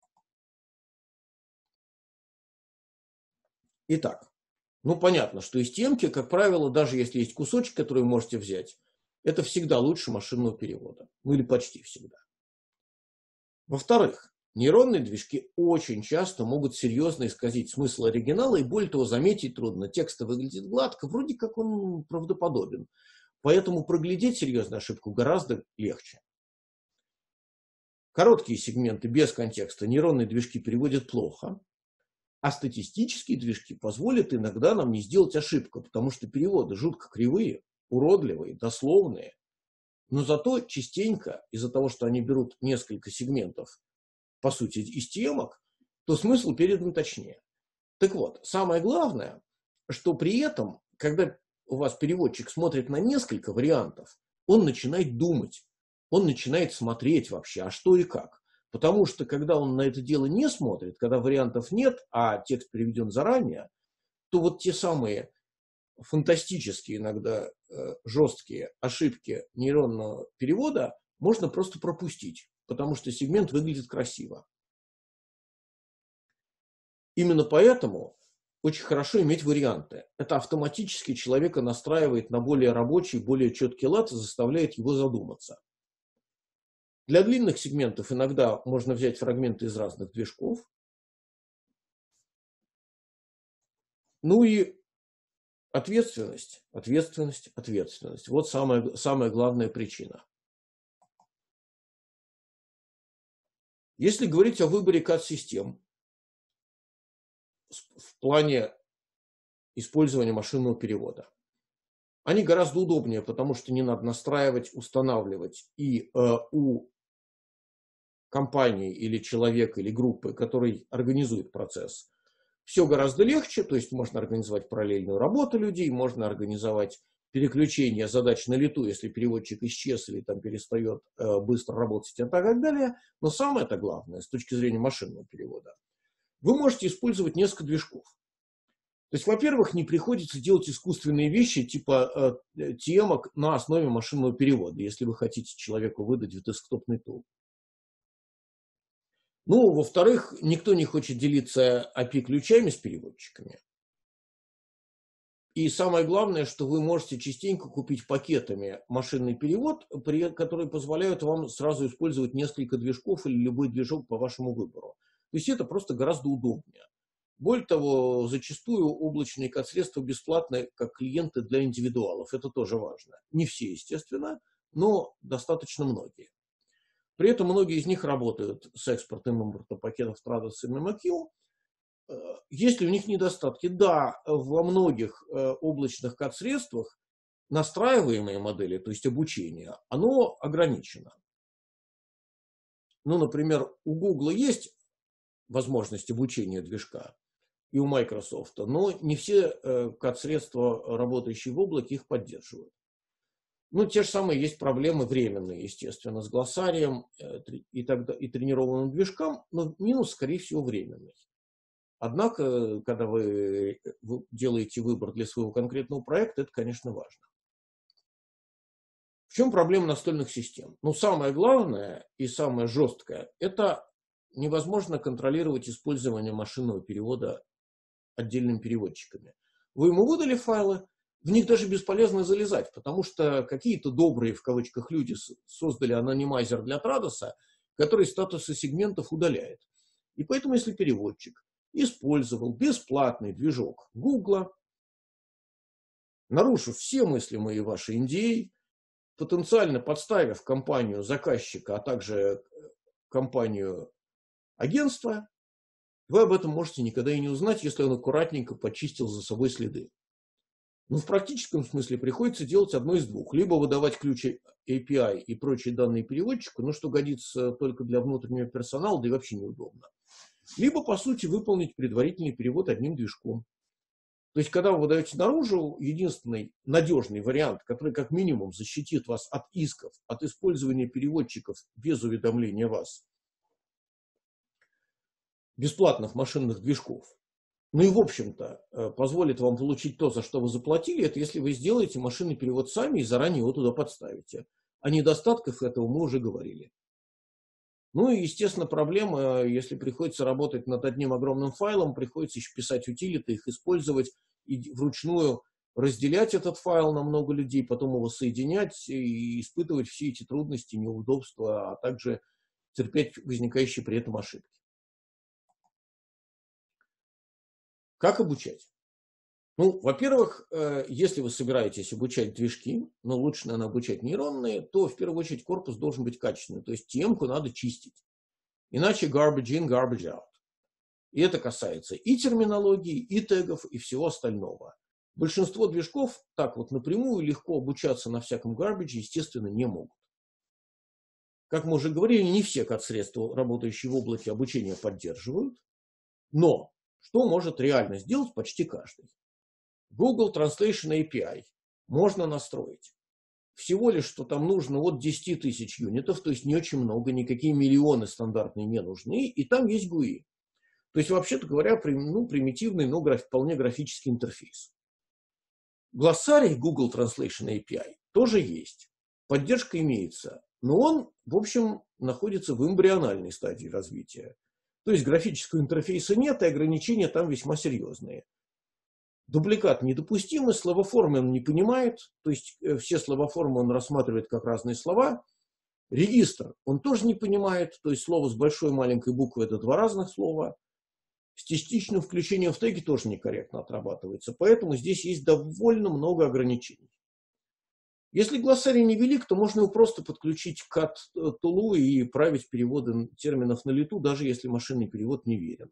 Итак, ну понятно, что из темки, как правило, даже если есть кусочек, который вы можете взять, это всегда лучше машинного перевода. Ну или почти всегда. Во-вторых, нейронные движки очень часто могут серьезно исказить смысл оригинала, и более того, заметить трудно. Текст выглядит гладко, вроде как он правдоподобен. Поэтому проглядеть серьезную ошибку гораздо легче. Короткие сегменты без контекста нейронные движки переводят плохо, а статистические движки позволят иногда нам не сделать ошибку, потому что переводы жутко кривые, уродливые, дословные. Но зато частенько, из-за того, что они берут несколько сегментов по сути, из темок, то смысл передан точнее. Так вот, самое главное, что при этом, когда у вас переводчик смотрит на несколько вариантов, он начинает думать, он начинает смотреть вообще, а что и как. Потому что, когда он на это дело не смотрит, когда вариантов нет, а текст переведен заранее, то вот те самые фантастические, иногда жесткие ошибки нейронного перевода можно просто пропустить, потому что сегмент выглядит красиво. Именно поэтому очень хорошо иметь варианты. Это автоматически человека настраивает на более рабочий, более четкий лад и заставляет его задуматься. Для длинных сегментов иногда можно взять фрагменты из разных движков. Ну и ответственность, ответственность, ответственность. Вот самая главная причина. Если говорить о выборе CAD-систем в плане использования машинного перевода, они гораздо удобнее, потому что не надо настраивать, устанавливать. И у компании или человека, или группы, который организует процесс, все гораздо легче, то есть можно организовать параллельную работу людей, можно организовать переключение задач на лету, если переводчик исчез или там перестает быстро работать и так далее. Но самое-то главное, с точки зрения машинного перевода, вы можете использовать несколько движков. То есть, во-первых, не приходится делать искусственные вещи типа темок на основе машинного перевода, если вы хотите человеку выдать в десктопный тул. Ну, во-вторых, никто не хочет делиться API-ключами с переводчиками. И самое главное, что вы можете частенько купить пакетами машинный перевод, которые позволяют вам сразу использовать несколько движков или любой движок по вашему выбору. То есть это просто гораздо удобнее. Более того, зачастую облачные CAD-средства бесплатны как клиенты для индивидуалов. Это тоже важно. Не все, естественно, но достаточно многие. При этом многие из них работают с экспортом и импортом пакетов Trados и MMQ. Есть ли у них недостатки? Да, во многих облачных CAD-средствах настраиваемые модели, то есть обучение, оно ограничено. Ну, например, у Google есть возможность обучения движка, и у Microsoft, но не все CAD-средства, работающие в облаке, их поддерживают. Ну, те же самые есть проблемы временные, естественно, с глоссарием и тренированным движком, но минус, скорее всего, временный. Однако, когда вы делаете выбор для своего конкретного проекта, это, конечно, важно. В чем проблема настольных систем? Ну, самое главное и самое жесткое – это невозможно контролировать использование машинного перевода отдельными переводчиками. Вы ему выдали файлы, в них даже бесполезно залезать, потому что какие-то добрые, в кавычках, люди создали анонимайзер для Trados, который статусы сегментов удаляет. И поэтому, если переводчик использовал бесплатный движок Google, нарушив все мыслимые ваши NDA, потенциально подставив компанию заказчика, а также компанию агентства, вы об этом можете никогда и не узнать, если он аккуратненько почистил за собой следы. Но в практическом смысле приходится делать одно из двух. Либо выдавать ключи API и прочие данные переводчику, но что годится только для внутреннего персонала, да и вообще неудобно. Либо, по сути, выполнить предварительный перевод одним движком. То есть, когда вы выдаете наружу, единственный надежный вариант, который как минимум защитит вас от исков, от использования переводчиков без уведомления вас, бесплатных машинных движков, ну и, в общем-то, позволит вам получить то, за что вы заплатили, это если вы сделаете машинный перевод сами и заранее его туда подставите. О недостатках этого мы уже говорили. Ну и, естественно, проблема, если приходится работать над одним огромным файлом, приходится еще писать утилиты, их использовать и вручную разделять этот файл на много людей, потом его соединять и испытывать все эти трудности, неудобства, а также терпеть возникающие при этом ошибки. Как обучать? Ну, во-первых, если вы собираетесь обучать движки, но лучше, наверное, обучать нейронные, то в первую очередь корпус должен быть качественный. То есть темку надо чистить. Иначе garbage in, garbage out. И это касается и терминологии, и тегов, и всего остального. Большинство движков так вот напрямую легко обучаться на всяком garbage, естественно, не могут. Как мы уже говорили, не все CAD-средства, работающие в облаке обучения, поддерживают. Но что может реально сделать почти каждый? Google Translation API можно настроить. Всего лишь, что там нужно от 10 тысяч юнитов, то есть не очень много, никакие миллионы стандартные не нужны, и там есть GUI. То есть, вообще-то говоря, примитивный, но вполне графический интерфейс. Глоссарий Google Translation API тоже есть. Поддержка имеется, но он, в общем, находится в эмбриональной стадии развития. То есть графического интерфейса нет, и ограничения там весьма серьезные. Дубликат недопустимый, словоформы он не понимает, то есть все словоформы он рассматривает как разные слова. Регистр он тоже не понимает, то есть слово с большой и маленькой буквы это два разных слова. С частичным включением в теги тоже некорректно отрабатывается, поэтому здесь есть довольно много ограничений. Если глоссарий невелик, то можно его просто подключить к CAD-тулу и править переводы терминов на лету, даже если машинный перевод не верен.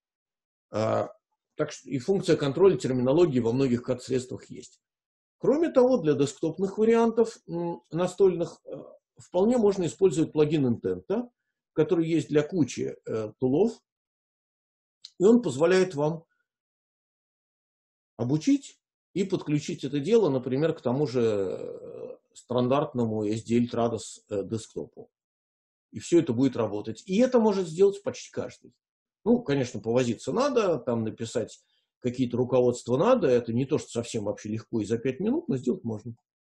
Так что и функция контроля терминологии во многих CAD-средствах есть. Кроме того, для десктопных вариантов настольных вполне можно использовать плагин Intenta, который есть для кучи тулов, и он позволяет вам обучить и подключить это дело, например, к тому же стандартному SDL Trados десктопу. И все это будет работать. И это может сделать почти каждый. Ну, конечно, повозиться надо, там написать какие-то руководства надо. Это не то, что совсем вообще легко и за 5 минут, но сделать можно.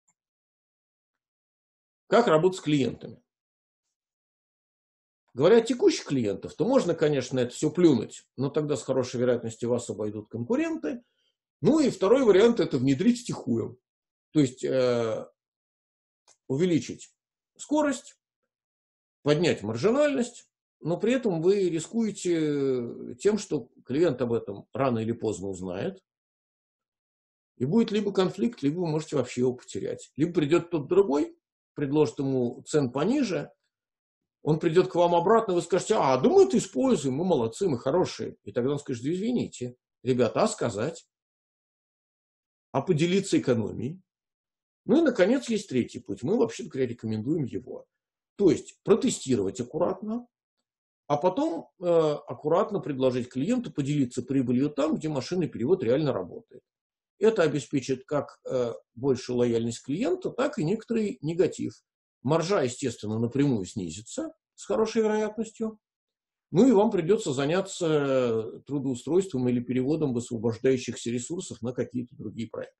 Как работать с клиентами? Говоря о текущих клиентах, то можно, конечно, это все плюнуть, но тогда с хорошей вероятностью вас обойдут конкуренты. Ну и второй вариант – это внедрить втихую. То есть увеличить скорость, поднять маржинальность, но при этом вы рискуете тем, что клиент об этом рано или поздно узнает. И будет либо конфликт, либо вы можете вообще его потерять. Либо придет тот другой, предложит ему цен пониже, он придет к вам обратно, вы скажете, да мы это используем, мы молодцы, мы хорошие. И тогда он скажет, извините, ребята, а сказать? А поделиться экономией? Ну и, наконец, есть третий путь. Мы вообще-то рекомендуем его. То есть протестировать аккуратно, а потом аккуратно предложить клиенту поделиться прибылью там, где машинный перевод реально работает. Это обеспечит как большую лояльность клиента, так и некоторый негатив. Маржа, естественно, напрямую снизится с хорошей вероятностью. Ну и вам придется заняться трудоустройством или переводом высвобождающихся ресурсов на какие-то другие проекты.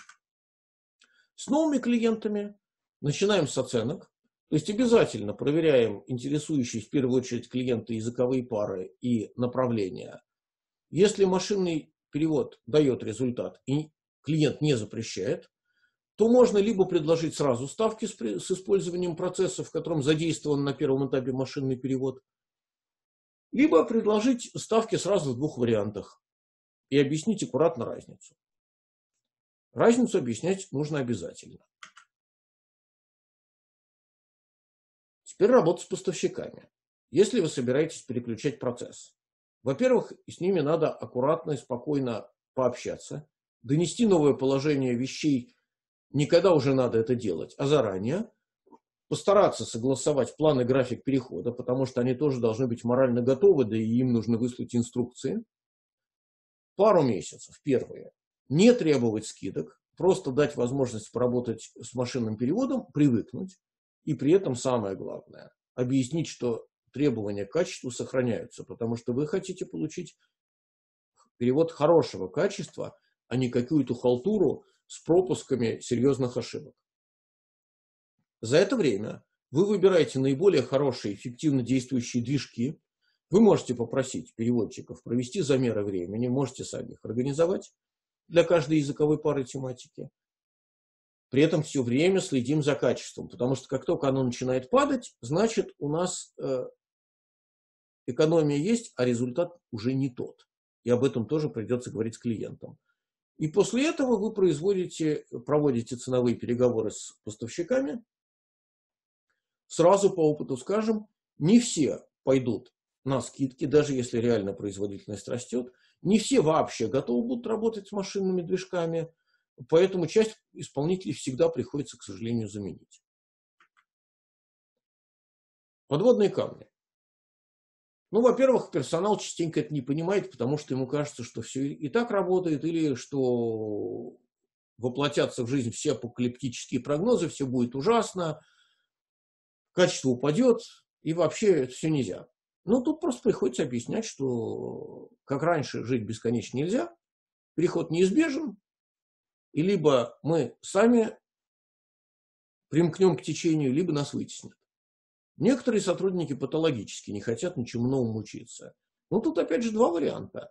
С новыми клиентами начинаем с оценок. То есть обязательно проверяем интересующие в первую очередь клиента языковые пары и направления. Если машинный перевод дает результат и клиент не запрещает, то можно либо предложить сразу ставки с использованием процесса, в котором задействован на первом этапе машинный перевод, либо предложить ставки сразу в двух вариантах и объяснить аккуратно разницу. Разницу объяснять нужно обязательно. Теперь работа с поставщиками. Если вы собираетесь переключать процесс, во-первых, с ними надо аккуратно и спокойно пообщаться, донести новое положение вещей. Не когда уже надо это делать, а заранее. Постараться согласовать план и график перехода, потому что они тоже должны быть морально готовы, да и им нужно выслать инструкции. Пару месяцев, первые. Не требовать скидок, просто дать возможность поработать с машинным переводом, привыкнуть. И при этом самое главное, объяснить, что требования к качеству сохраняются, потому что вы хотите получить перевод хорошего качества, а не какую-то халтуру с пропусками серьезных ошибок. За это время вы выбираете наиболее хорошие, эффективно действующие движки. Вы можете попросить переводчиков провести замеры времени, можете сами их организовать для каждой языковой пары тематики. При этом все время следим за качеством, потому что как только оно начинает падать, значит у нас экономия есть, а результат уже не тот. И об этом тоже придется говорить с клиентом. И после этого вы проводите ценовые переговоры с поставщиками. Сразу по опыту скажем, не все пойдут на скидки, даже если реально производительность растет. Не все вообще готовы будут работать с машинными движками, поэтому часть исполнителей всегда приходится, к сожалению, заменить. Подводные камни. Ну, во-первых, персонал частенько это не понимает, потому что ему кажется, что все и так работает, или что воплотятся в жизнь все апокалиптические прогнозы, все будет ужасно, качество упадет, и вообще это все нельзя. Ну, тут просто приходится объяснять, что как раньше жить бесконечно нельзя, переход неизбежен, и либо мы сами примкнем к течению, либо нас вытеснят. Некоторые сотрудники патологически не хотят ничему новому учиться. Ну, тут опять же два варианта.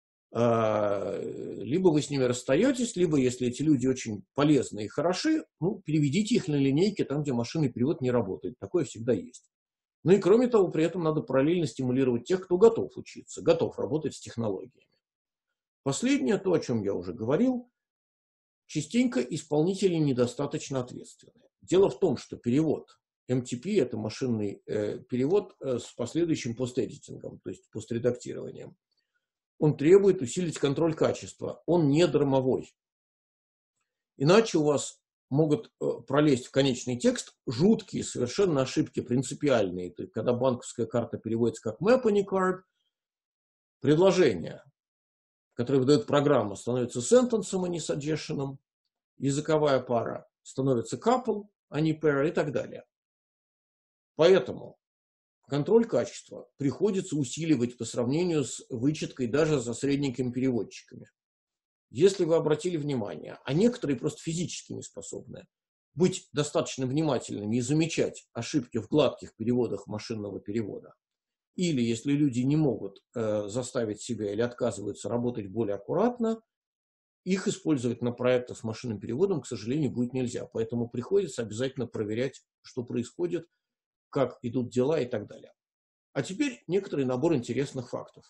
Либо вы с ними расстаетесь, либо, если эти люди очень полезны и хороши, ну, переведите их на линейки там, где машинный перевод не работает. Такое всегда есть. Ну и кроме того, при этом надо параллельно стимулировать тех, кто готов учиться, готов работать с технологиями. Последнее, то, о чем я уже говорил, частенько исполнители недостаточно ответственны. Дело в том, что перевод MTP – это машинный перевод с последующим постэдитингом, то есть постредактированием. Он требует усилить контроль качества. Он не дармовой. Иначе у вас могут пролезть в конечный текст жуткие совершенно ошибки, принципиальные. То есть, когда банковская карта переводится как map any card, предложение, которое выдает программа, становится сентенсом, а не suggestion, языковая пара становится couple, а не pair и так далее. Поэтому контроль качества приходится усиливать по сравнению с вычеткой даже за средненькими переводчиками. Если вы обратили внимание, а некоторые просто физически не способны быть достаточно внимательными и замечать ошибки в гладких переводах машинного перевода, или если люди не могут заставить себя или отказываются работать более аккуратно, их использовать на проектах с машинным переводом, к сожалению, будет нельзя. Поэтому приходится обязательно проверять, что происходит, как идут дела и так далее. А теперь некоторый набор интересных фактов.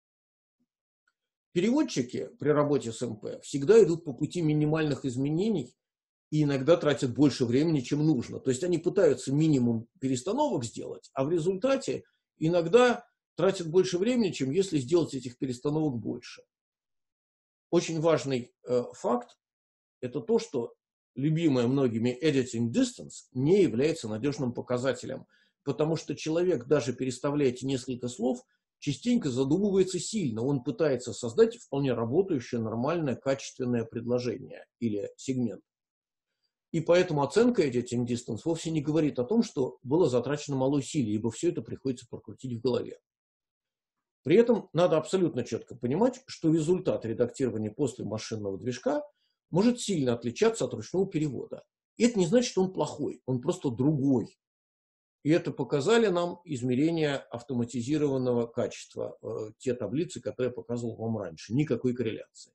Переводчики при работе с МП всегда идут по пути минимальных изменений и иногда тратят больше времени, чем нужно. То есть они пытаются минимум перестановок сделать, а в результате иногда тратят больше времени, чем если сделать этих перестановок больше. Очень важный факт – это то, что любимое многими editing distance не является надежным показателем, потому что человек, даже переставляя эти несколько слов, частенько задумывается сильно. Он пытается создать вполне работающее, нормальное, качественное предложение или сегмент. И поэтому оценка editing distance вовсе не говорит о том, что было затрачено мало усилий, ибо все это приходится прокрутить в голове. При этом надо абсолютно четко понимать, что результат редактирования после машинного движка может сильно отличаться от ручного перевода. И это не значит, что он плохой, он просто другой. И это показали нам измерения автоматизированного качества, те таблицы, которые я показывал вам раньше. Никакой корреляции.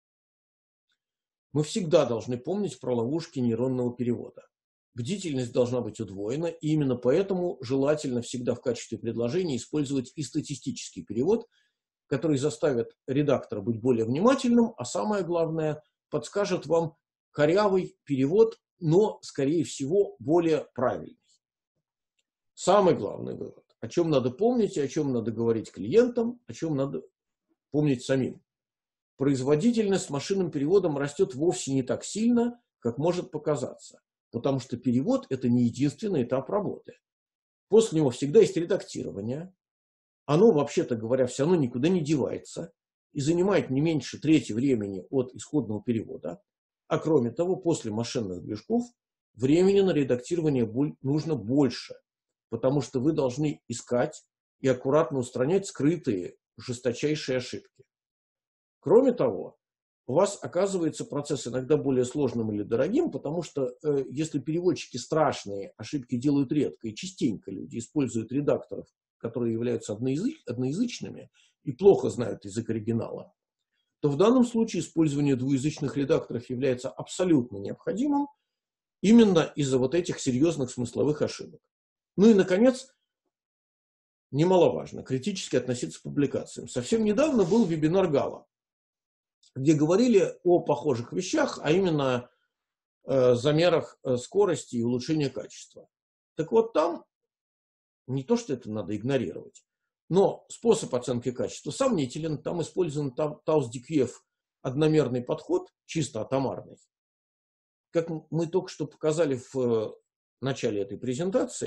Мы всегда должны помнить про ловушки нейронного перевода. Бдительность должна быть удвоена, и именно поэтому желательно всегда в качестве предложения использовать и статистический перевод, который заставит редактора быть более внимательным, а самое главное, подскажет вам корявый перевод, но, скорее всего, более правильный. Самый главный вывод, о чем надо помнить и о чем надо говорить клиентам, о чем надо помнить самим. Производительность с машинным переводом растет вовсе не так сильно, как может показаться, потому что перевод – это не единственный этап работы. После него всегда есть редактирование. Оно, вообще-то говоря, все равно никуда не девается и занимает не меньше трети времени от исходного перевода. А кроме того, после машинных движков времени на редактирование нужно больше, потому что вы должны искать и аккуратно устранять скрытые, жесточайшие ошибки. Кроме того, у вас оказывается процесс иногда более сложным или дорогим, потому что если переводчики страшные, ошибки делают редко, и частенько люди используют редакторов, которые являются одноязычными и плохо знают язык оригинала, то в данном случае использование двуязычных редакторов является абсолютно необходимым именно из-за вот этих серьезных смысловых ошибок. Ну и, наконец, немаловажно, критически относиться к публикациям. Совсем недавно был вебинар Гала, где говорили о похожих вещах, а именно замерах скорости и улучшения качества. Так вот там не то, что это надо игнорировать, но способ оценки качества сомнителен. Там использован Таус-Диквев одномерный подход, чисто атомарный. Как мы только что показали в начале этой презентации,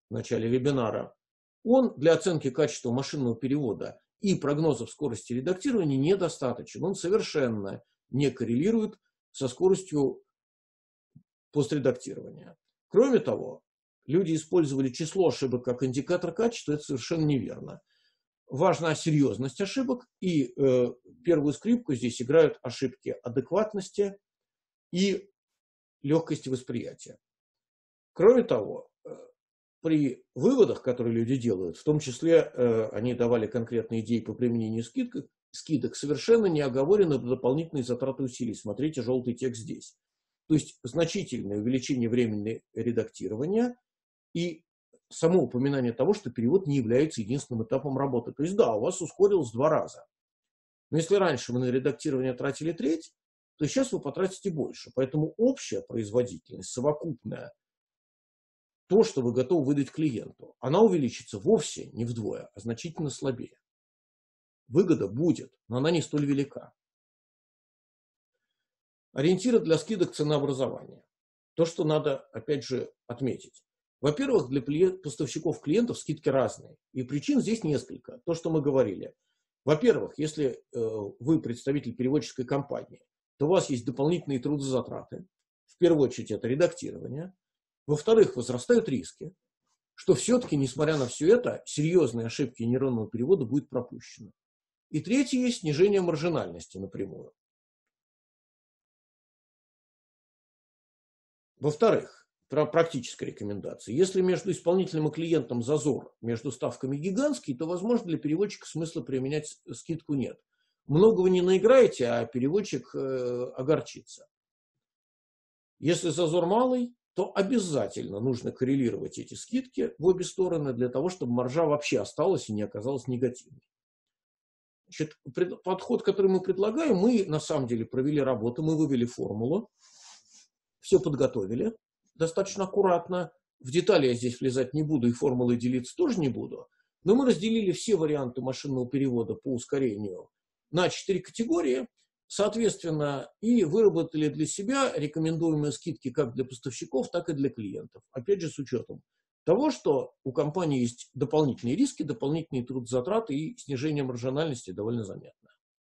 в начале вебинара, он для оценки качества машинного перевода и прогнозов скорости редактирования недостаточен. Он совершенно не коррелирует со скоростью постредактирования. Кроме того, люди использовали число ошибок как индикатор качества, это совершенно неверно. Важна серьезность ошибок, и первую скрипку здесь играют ошибки адекватности и легкости восприятия. Кроме того, при выводах, которые люди делают, в том числе они давали конкретные идеи по применению скидок, совершенно не оговорены дополнительные затраты усилий. Смотрите желтый текст здесь. То есть значительное увеличение времени редактирования и само упоминание того, что перевод не является единственным этапом работы. То есть да, у вас ускорилось в 2 раза. Но если раньше вы на редактирование тратили треть, то сейчас вы потратите больше. Поэтому общая производительность, совокупная, то, что вы готовы выдать клиенту, она увеличится вовсе не вдвое, а значительно слабее. Выгода будет, но она не столь велика. Ориентиры для скидок ценообразования. То, что надо, опять же, отметить. Во-первых, для поставщиков клиентов скидки разные. И причин здесь несколько. То, что мы говорили. Во-первых, если вы представитель переводческой компании, то у вас есть дополнительные трудозатраты. В первую очередь, это редактирование. Во-вторых, возрастают риски, что все-таки, несмотря на все это, серьезные ошибки нейронного перевода будут пропущены. И третье есть снижение маржинальности напрямую. Во-вторых, практическая рекомендация. Если между исполнителем и клиентом зазор между ставками гигантский, то, возможно, для переводчика смысла применять скидку нет. Много вы не наиграете, а переводчик огорчится. Если зазор малый, то обязательно нужно коррелировать эти скидки в обе стороны для того, чтобы маржа вообще осталась и не оказалась негативной. Значит, подход, который мы предлагаем, мы на самом деле провели работу, мы вывели формулу, все подготовили достаточно аккуратно. В детали я здесь влезать не буду и формулой делиться тоже не буду. Но мы разделили все варианты машинного перевода по ускорению на 4 категории. Соответственно, и выработали для себя рекомендуемые скидки как для поставщиков, так и для клиентов. Опять же, с учетом того, что у компании есть дополнительные риски, дополнительные трудозатраты и снижение маржинальности довольно заметно.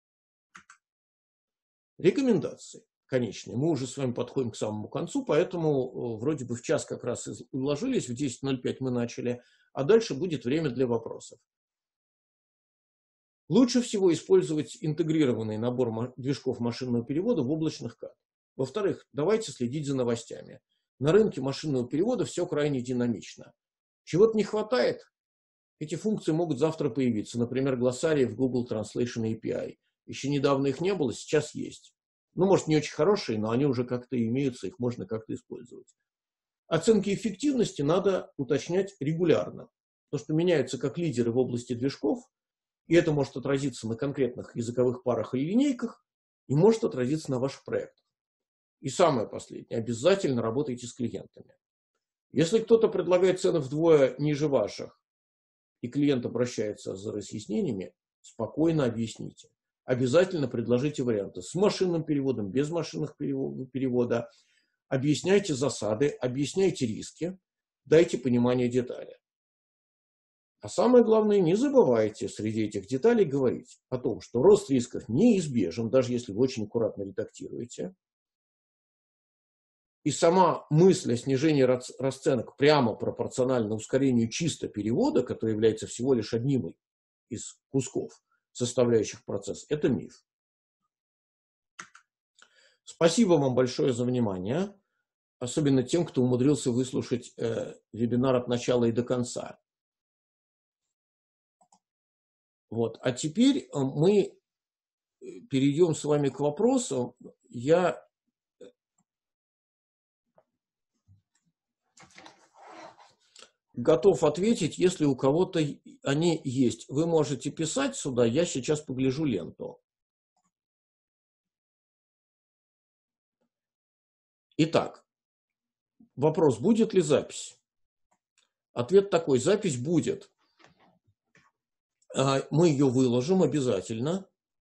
Рекомендации конечные. Мы уже с вами подходим к самому концу, поэтому вроде бы в час как раз уложились, в 10:05 мы начали, а дальше будет время для вопросов. Лучше всего использовать интегрированный набор движков машинного перевода в облачных CAD. Во-вторых, давайте следить за новостями. На рынке машинного перевода все крайне динамично. Чего-то не хватает? Эти функции могут завтра появиться. Например, глоссарии в Google Translation API. Еще недавно их не было, сейчас есть. Ну, может, не очень хорошие, но они уже как-то имеются, их можно как-то использовать. Оценки эффективности надо уточнять регулярно. Потому что меняются как лидеры в области движков, и это может отразиться на конкретных языковых парах или линейках, и может отразиться на ваших проектах. И самое последнее. Обязательно работайте с клиентами. Если кто-то предлагает цены вдвое ниже ваших, и клиент обращается за разъяснениями, спокойно объясните. Обязательно предложите варианты с машинным переводом, без машинных перевода. Объясняйте засады, объясняйте риски, дайте понимание деталей. А самое главное, не забывайте среди этих деталей говорить о том, что рост рисков неизбежен, даже если вы очень аккуратно редактируете. И сама мысль о снижении расценок прямо пропорциональна ускорению чисто перевода, который является всего лишь одним из кусков, составляющих процесс, это миф. Спасибо вам большое за внимание, особенно тем, кто умудрился выслушать вебинар от начала и до конца. Вот. А теперь мы перейдем с вами к вопросу. Я готов ответить, если у кого-то они есть. Вы можете писать сюда, я сейчас погляжу ленту. Итак, вопрос, будет ли запись? Ответ такой, запись будет. Мы ее выложим обязательно.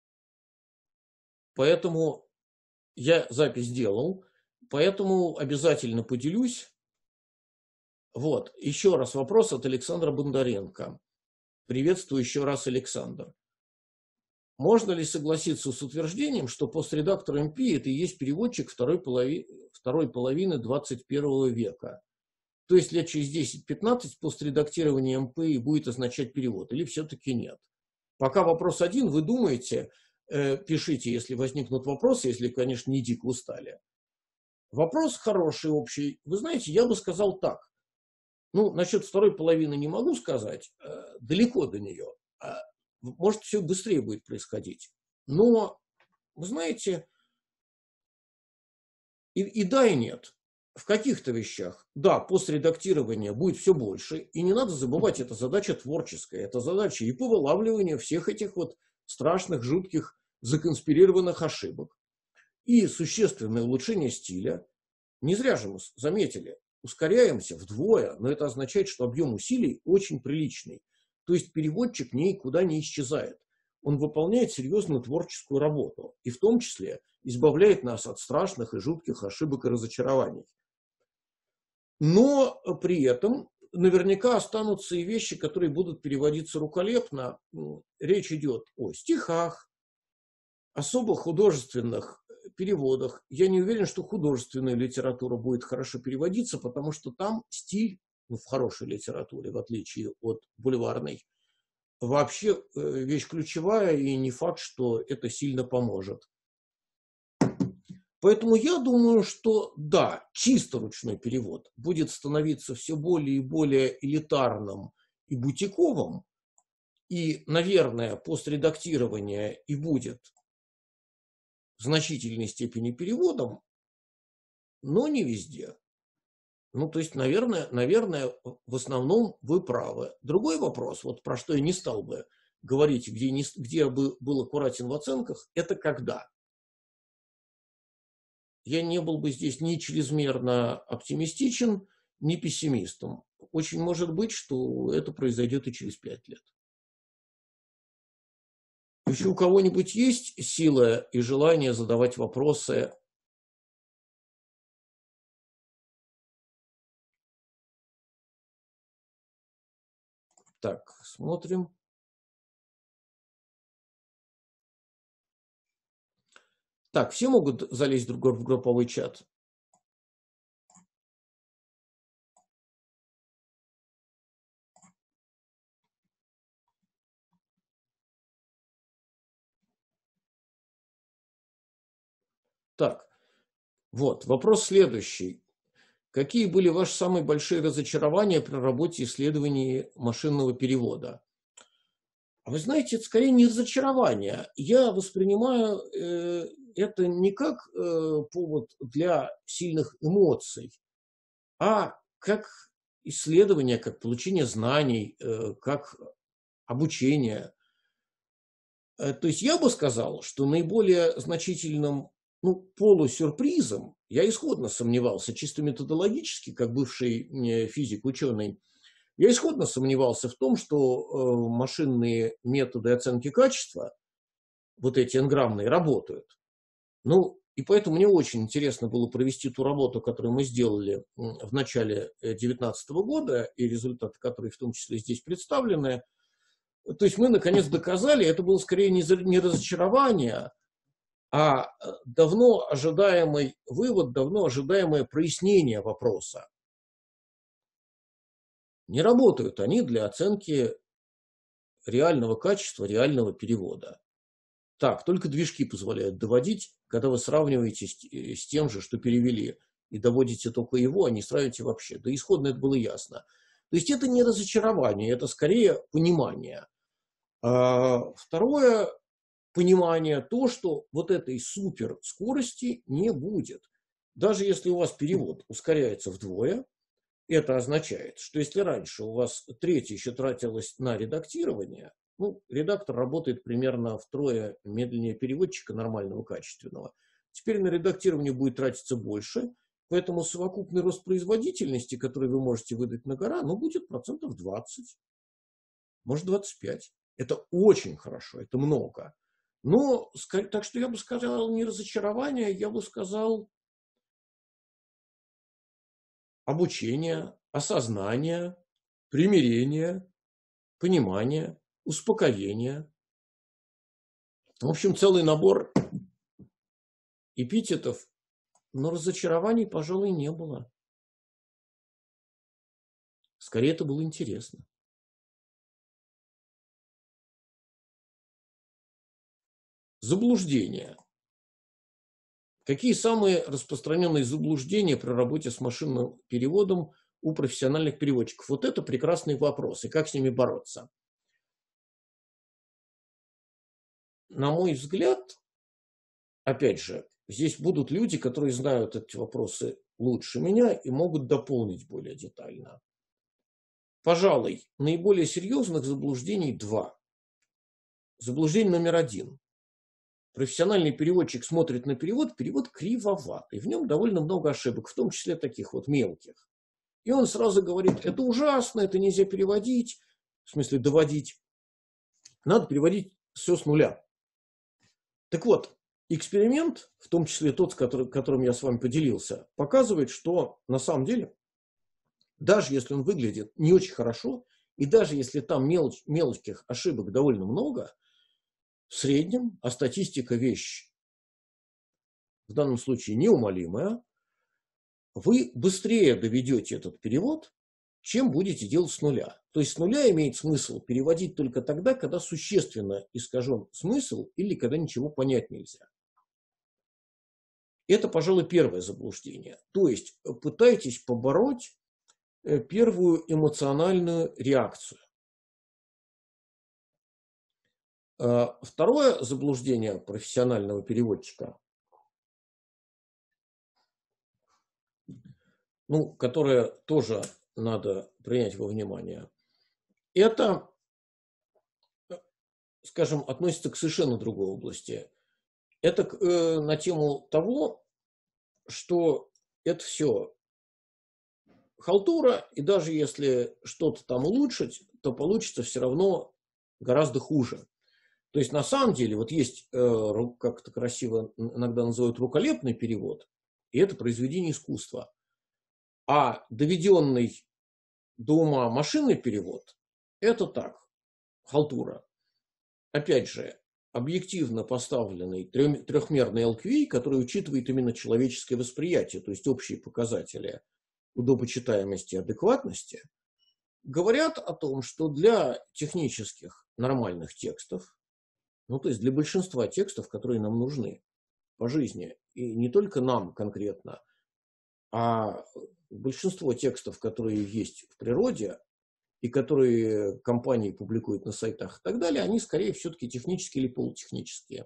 Поэтому я запись делал. Поэтому обязательно поделюсь Вот, еще раз вопрос от Александра Бондаренко. Приветствую еще раз, Александр. Можно ли согласиться с утверждением, что постредактор МП это и есть переводчик второй половины 21 века? То есть лет через 10-15 постредактирование МП будет означать перевод, или все-таки нет? Пока вопрос один, вы думаете, пишите, если возникнут вопросы, если, конечно, не дико устали. Вопрос хороший, общий. Вы знаете, я бы сказал так. Ну, насчет второй половины не могу сказать, далеко до нее. Может, все быстрее будет происходить. Но, вы знаете, и да, и нет. В каких-то вещах, да, постредактирование будет все больше, и не надо забывать, это задача творческая, это задача и по вылавливанию всех этих вот страшных, жутких, законспирированных ошибок, и существенное улучшение стиля. Не зря же мы заметили, ускоряемся вдвое, но это означает, что объем усилий очень приличный. То есть переводчик никуда не исчезает. Он выполняет серьезную творческую работу, и в том числе избавляет нас от страшных и жутких ошибок и разочарований. Но при этом наверняка останутся и вещи, которые будут переводиться руколепно. Речь идет о стихах, особо художественных переводах. Я не уверен, что художественная литература будет хорошо переводиться, потому что там стиль, ну, в хорошей литературе, в отличие от бульварной, вообще вещь ключевая, и не факт, что это сильно поможет. Поэтому я думаю, что да, чисто ручной перевод будет становиться все более и более элитарным и бутиковым, и, наверное, постредактирование и будет в значительной степени переводом, но не везде. Ну, то есть, наверное, в основном вы правы. Другой вопрос, вот про что я не стал бы говорить, где я бы был аккуратен в оценках, это когда. Я не был бы здесь ни чрезмерно оптимистичен, ни пессимистом. Очень может быть, что это произойдет и через 5 лет. Еще у кого-нибудь есть сила и желание задавать вопросы? Так, смотрим. Так, все могут залезть в групповой чат? Так, вот, вопрос следующий. Какие были ваши самые большие разочарования при работе исследований машинного перевода? А вы знаете, это скорее не разочарование. Я воспринимаю это не как повод для сильных эмоций, а как исследование, как получение знаний, как обучение. То есть я бы сказал, что наиболее значительным, ну, полусюрпризом, я исходно сомневался, чисто методологически, как бывший физик-ученый, я исходно сомневался в том, что машинные методы оценки качества, вот эти n-граммные, работают. Ну, и поэтому мне очень интересно было провести ту работу, которую мы сделали в начале 2019 года, и результаты которой в том числе здесь представлены. То есть мы наконец доказали, это было скорее не разочарование, а давно ожидаемый вывод, давно ожидаемое прояснение вопроса. Не работают они для оценки реального качества, реального перевода. Так, только движки позволяют доводить, когда вы сравниваете с тем же, что перевели, и доводите только его, а не сравните вообще. Да исходно это было ясно. То есть это не разочарование, это скорее понимание. Второе понимание то, что вот этой супер скорости не будет. Даже если у вас перевод ускоряется вдвое, это означает, что если раньше у вас треть еще тратилось на редактирование, ну, редактор работает примерно втрое медленнее переводчика нормального, качественного. Теперь на редактирование будет тратиться больше, поэтому совокупный рост производительности, который вы можете выдать на гора, ну, будет 20%, может 25%. Это очень хорошо, это много. Но, так что я бы сказал не разочарование, я бы сказал обучение, осознания, примирения, понимания, успокоения. В общем, целый набор эпитетов, но разочарований, пожалуй, не было. Скорее, это было интересно. Заблуждения. Какие самые распространенные заблуждения при работе с машинным переводом у профессиональных переводчиков? Вот это прекрасный вопрос. И как с ними бороться? На мой взгляд, опять же, здесь будут люди, которые знают эти вопросы лучше меня и могут дополнить более детально. Пожалуй, наиболее серьезных заблуждений два. Заблуждение номер один. Профессиональный переводчик смотрит на перевод, перевод кривоватый. В нем довольно много ошибок, в том числе таких вот мелких. И он сразу говорит, это ужасно, это нельзя переводить, в смысле доводить. Надо переводить все с нуля. Так вот, эксперимент, в том числе тот, которым я с вами поделился, показывает, что на самом деле, даже если он выглядит не очень хорошо, и даже если там мелких ошибок довольно много, в среднем, а статистика вещь в данном случае неумолимая, вы быстрее доведете этот перевод, чем будете делать с нуля. То есть с нуля имеет смысл переводить только тогда, когда существенно искажен смысл или когда ничего понять нельзя. Это, пожалуй, первое заблуждение. То есть пытайтесь побороть первую эмоциональную реакцию. Второе заблуждение профессионального переводчика, которое тоже надо принять во внимание, это, скажем, относится к совершенно другой области. Это на тему того, что это все халтура, и даже если что-то там улучшить, то получится все равно гораздо хуже. То есть на самом деле вот есть, как это красиво иногда называют, руколепный перевод, и это произведение искусства. А доведенный до ума машинный перевод – это так, халтура. Опять же, объективно поставленный трехмерный LQA, который учитывает именно человеческое восприятие, то есть общие показатели удобочитаемости и адекватности, говорят о том, что для технических нормальных текстов, то есть для большинства текстов, которые нам нужны по жизни, и не только нам конкретно, а большинство текстов, которые есть в природе и которые компании публикуют на сайтах и так далее, они скорее все-таки технические или полутехнические.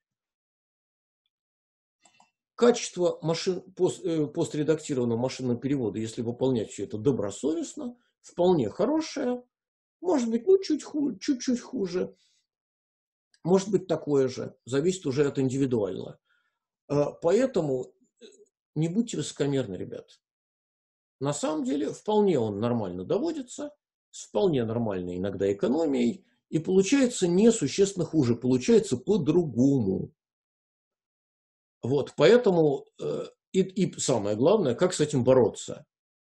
Качество постредактированного машинного перевода, если выполнять все это добросовестно, вполне хорошее, может быть, чуть-чуть хуже, может быть такое же, зависит уже от индивидуального. Поэтому не будьте высокомерны, ребят. На самом деле, вполне он нормально доводится, с вполне нормальной иногда экономией, и получается несущественно хуже, получается по-другому. Вот, поэтому, и самое главное, как с этим бороться.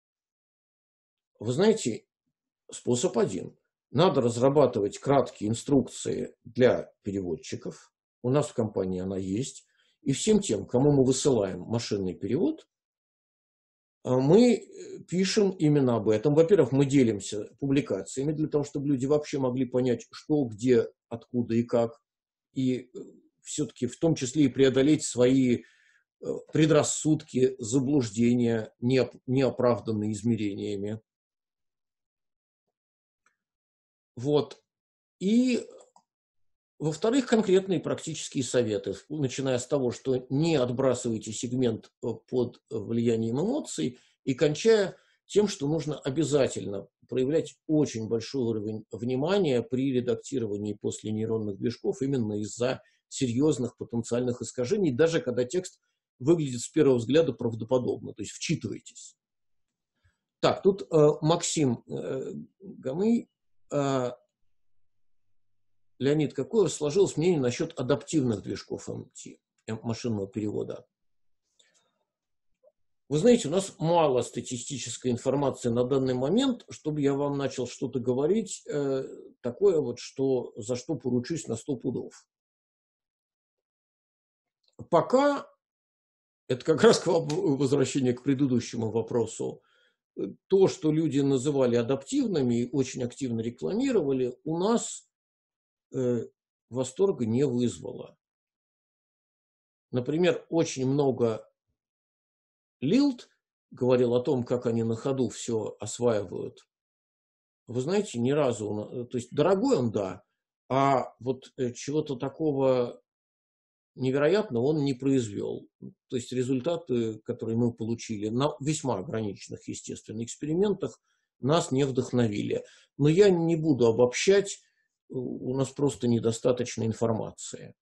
Вы знаете, способ один. Надо разрабатывать краткие инструкции для переводчиков. У нас в компании она есть. И всем тем, кому мы высылаем машинный перевод, мы пишем именно об этом. Во-первых, мы делимся публикациями для того, чтобы люди вообще могли понять, что, где, откуда и как. И все-таки в том числе и преодолеть свои предрассудки, заблуждения, неоправданные измерениями. Вот. И, во-вторых, конкретные практические советы, начиная с того, что не отбрасывайте сегмент под влиянием эмоций, и кончая тем, что нужно обязательно проявлять очень большой уровень внимания при редактировании после нейронных движков именно из-за серьезных потенциальных искажений, даже когда текст выглядит с первого взгляда правдоподобно. То есть вчитывайтесь. Так, тут Максим Гамый. Леонид, какое сложилось мнение насчет адаптивных движков МТ, машинного перевода? Вы знаете, у нас мало статистической информации на данный момент, чтобы я вам начал что-то говорить, такое вот, что, за что поручусь на 100 пудов. Пока, это как раз возвращение к предыдущему вопросу, то, что люди называли адаптивными и очень активно рекламировали, у нас восторга не вызвало. Например, очень много Лилд говорил о том, как они на ходу все осваивают. Вы знаете, ни разу, то есть дорогой он, да, а вот чего-то такого невероятного он не произвел. То есть результаты, которые мы получили на весьма ограниченных, естественно, экспериментах, нас не вдохновили. Но я не буду обобщать, у нас просто недостаточно информации.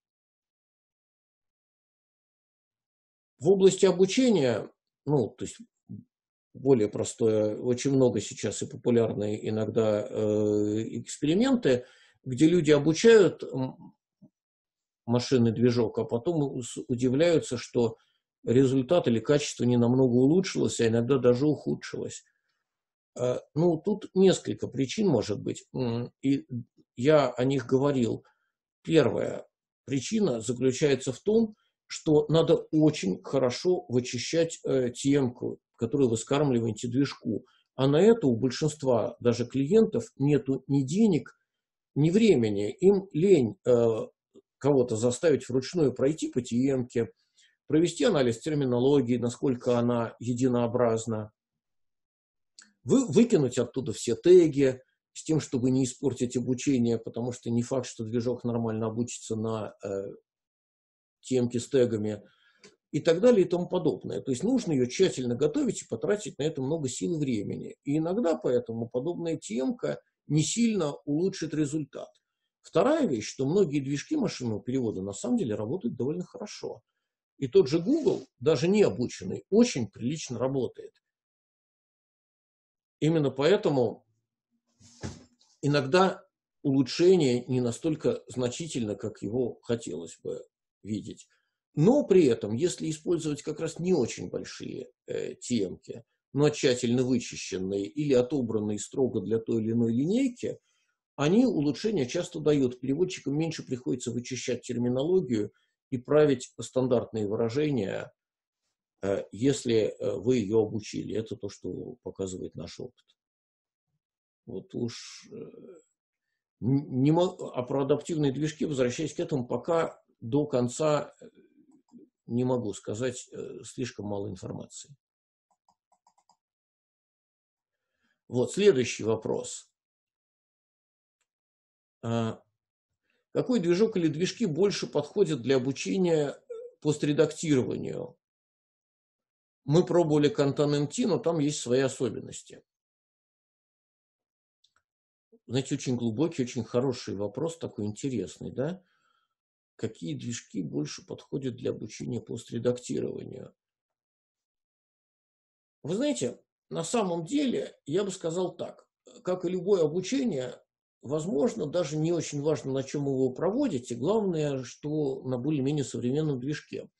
В области обучения, то есть более простое, очень много сейчас и популярные иногда эксперименты, где люди обучают машинный движок, а потом удивляются, что результат или качество не намного улучшилось, а иногда даже ухудшилось. Тут несколько причин может быть, и я о них говорил. Первая причина заключается в том, что надо очень хорошо вычищать темку, которую вы скармливаете движку. А на это у большинства даже клиентов нету ни денег, ни времени. Им лень кого-то заставить вручную пройти по темке, провести анализ терминологии, насколько она единообразна, выкинуть оттуда все теги с тем, чтобы не испортить обучение, потому что не факт, что движок нормально обучится на темке с тегами и так далее и тому подобное. То есть нужно ее тщательно готовить и потратить на это много сил и времени. И иногда поэтому подобная темка не сильно улучшит результат. Вторая вещь, что многие движки машинного перевода на самом деле работают довольно хорошо. И тот же Google, даже не обученный, очень прилично работает. Именно поэтому иногда улучшение не настолько значительно, как его хотелось бы видеть. Но при этом, если использовать как раз не очень большие темки, но тщательно вычищенные или отобранные строго для той или иной линейки, они улучшения часто дают. Переводчикам меньше приходится вычищать терминологию и править стандартные выражения, если вы ее обучили. Это то, что показывает наш опыт. Вот уж а про адаптивные движки, возвращаясь к этому, пока до конца не могу сказать, слишком мало информации. Вот, следующий вопрос. Какой движок или движки больше подходят для обучения постредактированию? Мы пробовали Content-MT, но там есть свои особенности. Знаете, очень глубокий, очень хороший вопрос, такой интересный, да? Какие движки больше подходят для обучения постредактированию? Вы знаете, на самом деле, я бы сказал так. Как и любое обучение, возможно, даже не очень важно, на чем вы его проводите. Главное, что на более-менее современном движке.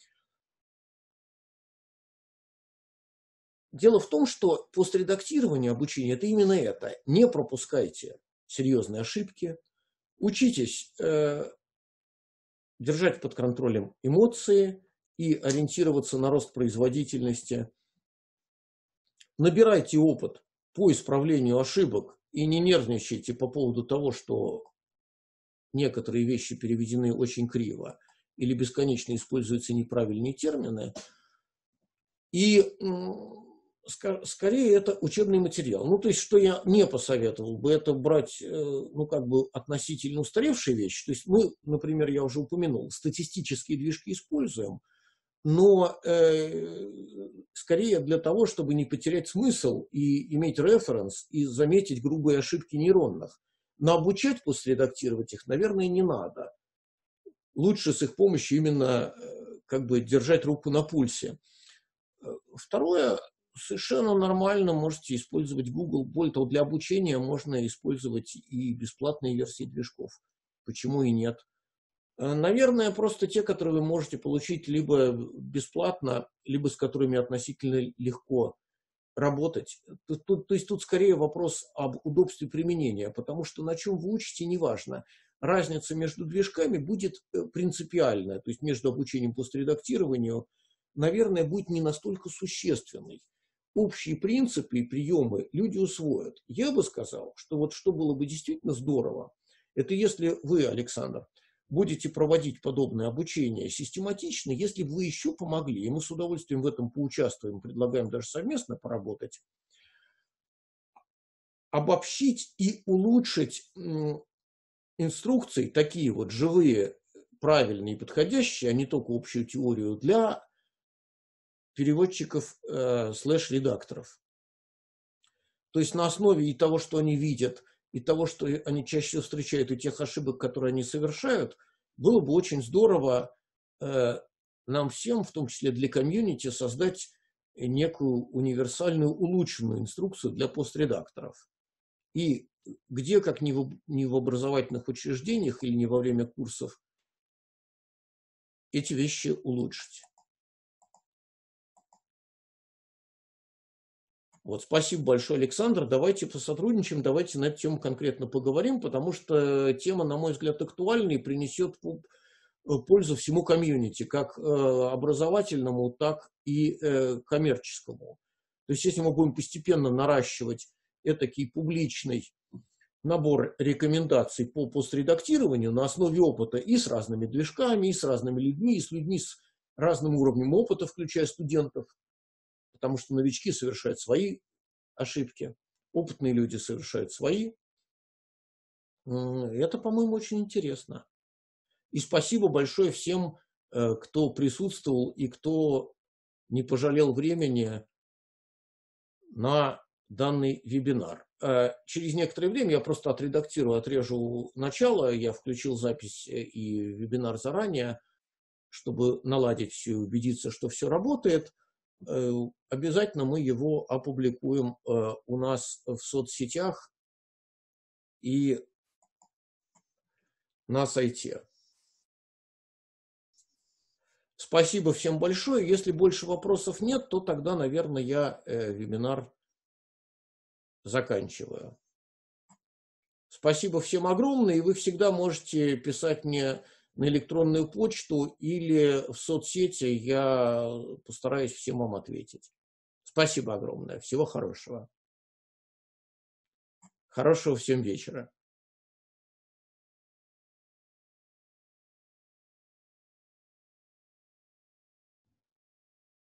Дело в том, что постредактирование обучения – это именно это. Не пропускайте серьезные ошибки. Учитесь держать под контролем эмоции и ориентироваться на рост производительности. Набирайте опыт по исправлению ошибок и не нервничайте по поводу того, что некоторые вещи переведены очень криво или бесконечно используются неправильные термины. И скорее это учебный материал. То есть, что я не посоветовал бы, это брать, относительно устаревшие вещи. То есть мы, например, я уже упомянул, статистические движки используем, но скорее для того, чтобы не потерять смысл и иметь референс и заметить грубые ошибки нейронных. Но обучать постредактировать их, наверное, не надо. Лучше с их помощью именно держать руку на пульсе. Второе, совершенно нормально можете использовать Google. Более того, для обучения можно использовать и бесплатные версии движков. Почему и нет? Наверное, просто те, которые вы можете получить либо бесплатно, либо с которыми относительно легко работать. То есть тут скорее вопрос об удобстве применения, потому что на чем вы учите, неважно. Разница между движками будет принципиальная, то есть между обучением постредактированию, наверное, будет не настолько существенной. Общие принципы и приемы люди усвоят. Я бы сказал, что вот что было бы действительно здорово, это если вы, Александр, будете проводить подобное обучение систематично, если бы вы еще помогли, и мы с удовольствием в этом поучаствуем, предлагаем даже совместно поработать, обобщить и улучшить инструкции, такие вот живые, правильные и подходящие, а не только общую теорию, для переводчиков слэш-редакторов. То есть на основе и того, что они видят, и того, что они чаще всего встречают, и тех ошибок, которые они совершают, было бы очень здорово нам всем, в том числе для комьюнити, создать некую универсальную улучшенную инструкцию для постредакторов. И где, как не в образовательных учреждениях или не во время курсов, эти вещи улучшить. Вот, спасибо большое, Александр. Давайте посотрудничаем, давайте на эту тему конкретно поговорим, потому что тема, на мой взгляд, актуальна и принесет пользу всему комьюнити, как образовательному, так и коммерческому. То есть, если мы будем постепенно наращивать этакий публичный набор рекомендаций по постредактированию на основе опыта и с разными движками, и с разными людьми, и с людьми с разным уровнем опыта, включая студентов, потому что новички совершают свои ошибки, опытные люди совершают свои. Это, по-моему, очень интересно. И спасибо большое всем, кто присутствовал и кто не пожалел времени на данный вебинар. Через некоторое время я просто отредактирую, отрежу начало, я включил запись и вебинар заранее, чтобы наладить все, убедиться, что все работает. Обязательно мы его опубликуем у нас в соцсетях и на сайте. Спасибо всем большое. Если больше вопросов нет, то тогда, наверное, я вебинар заканчиваю. Спасибо всем огромное, и вы всегда можете писать мне на электронную почту или в соцсети, я постараюсь всем вам ответить. Спасибо огромное, всего хорошего. Хорошего всем вечера.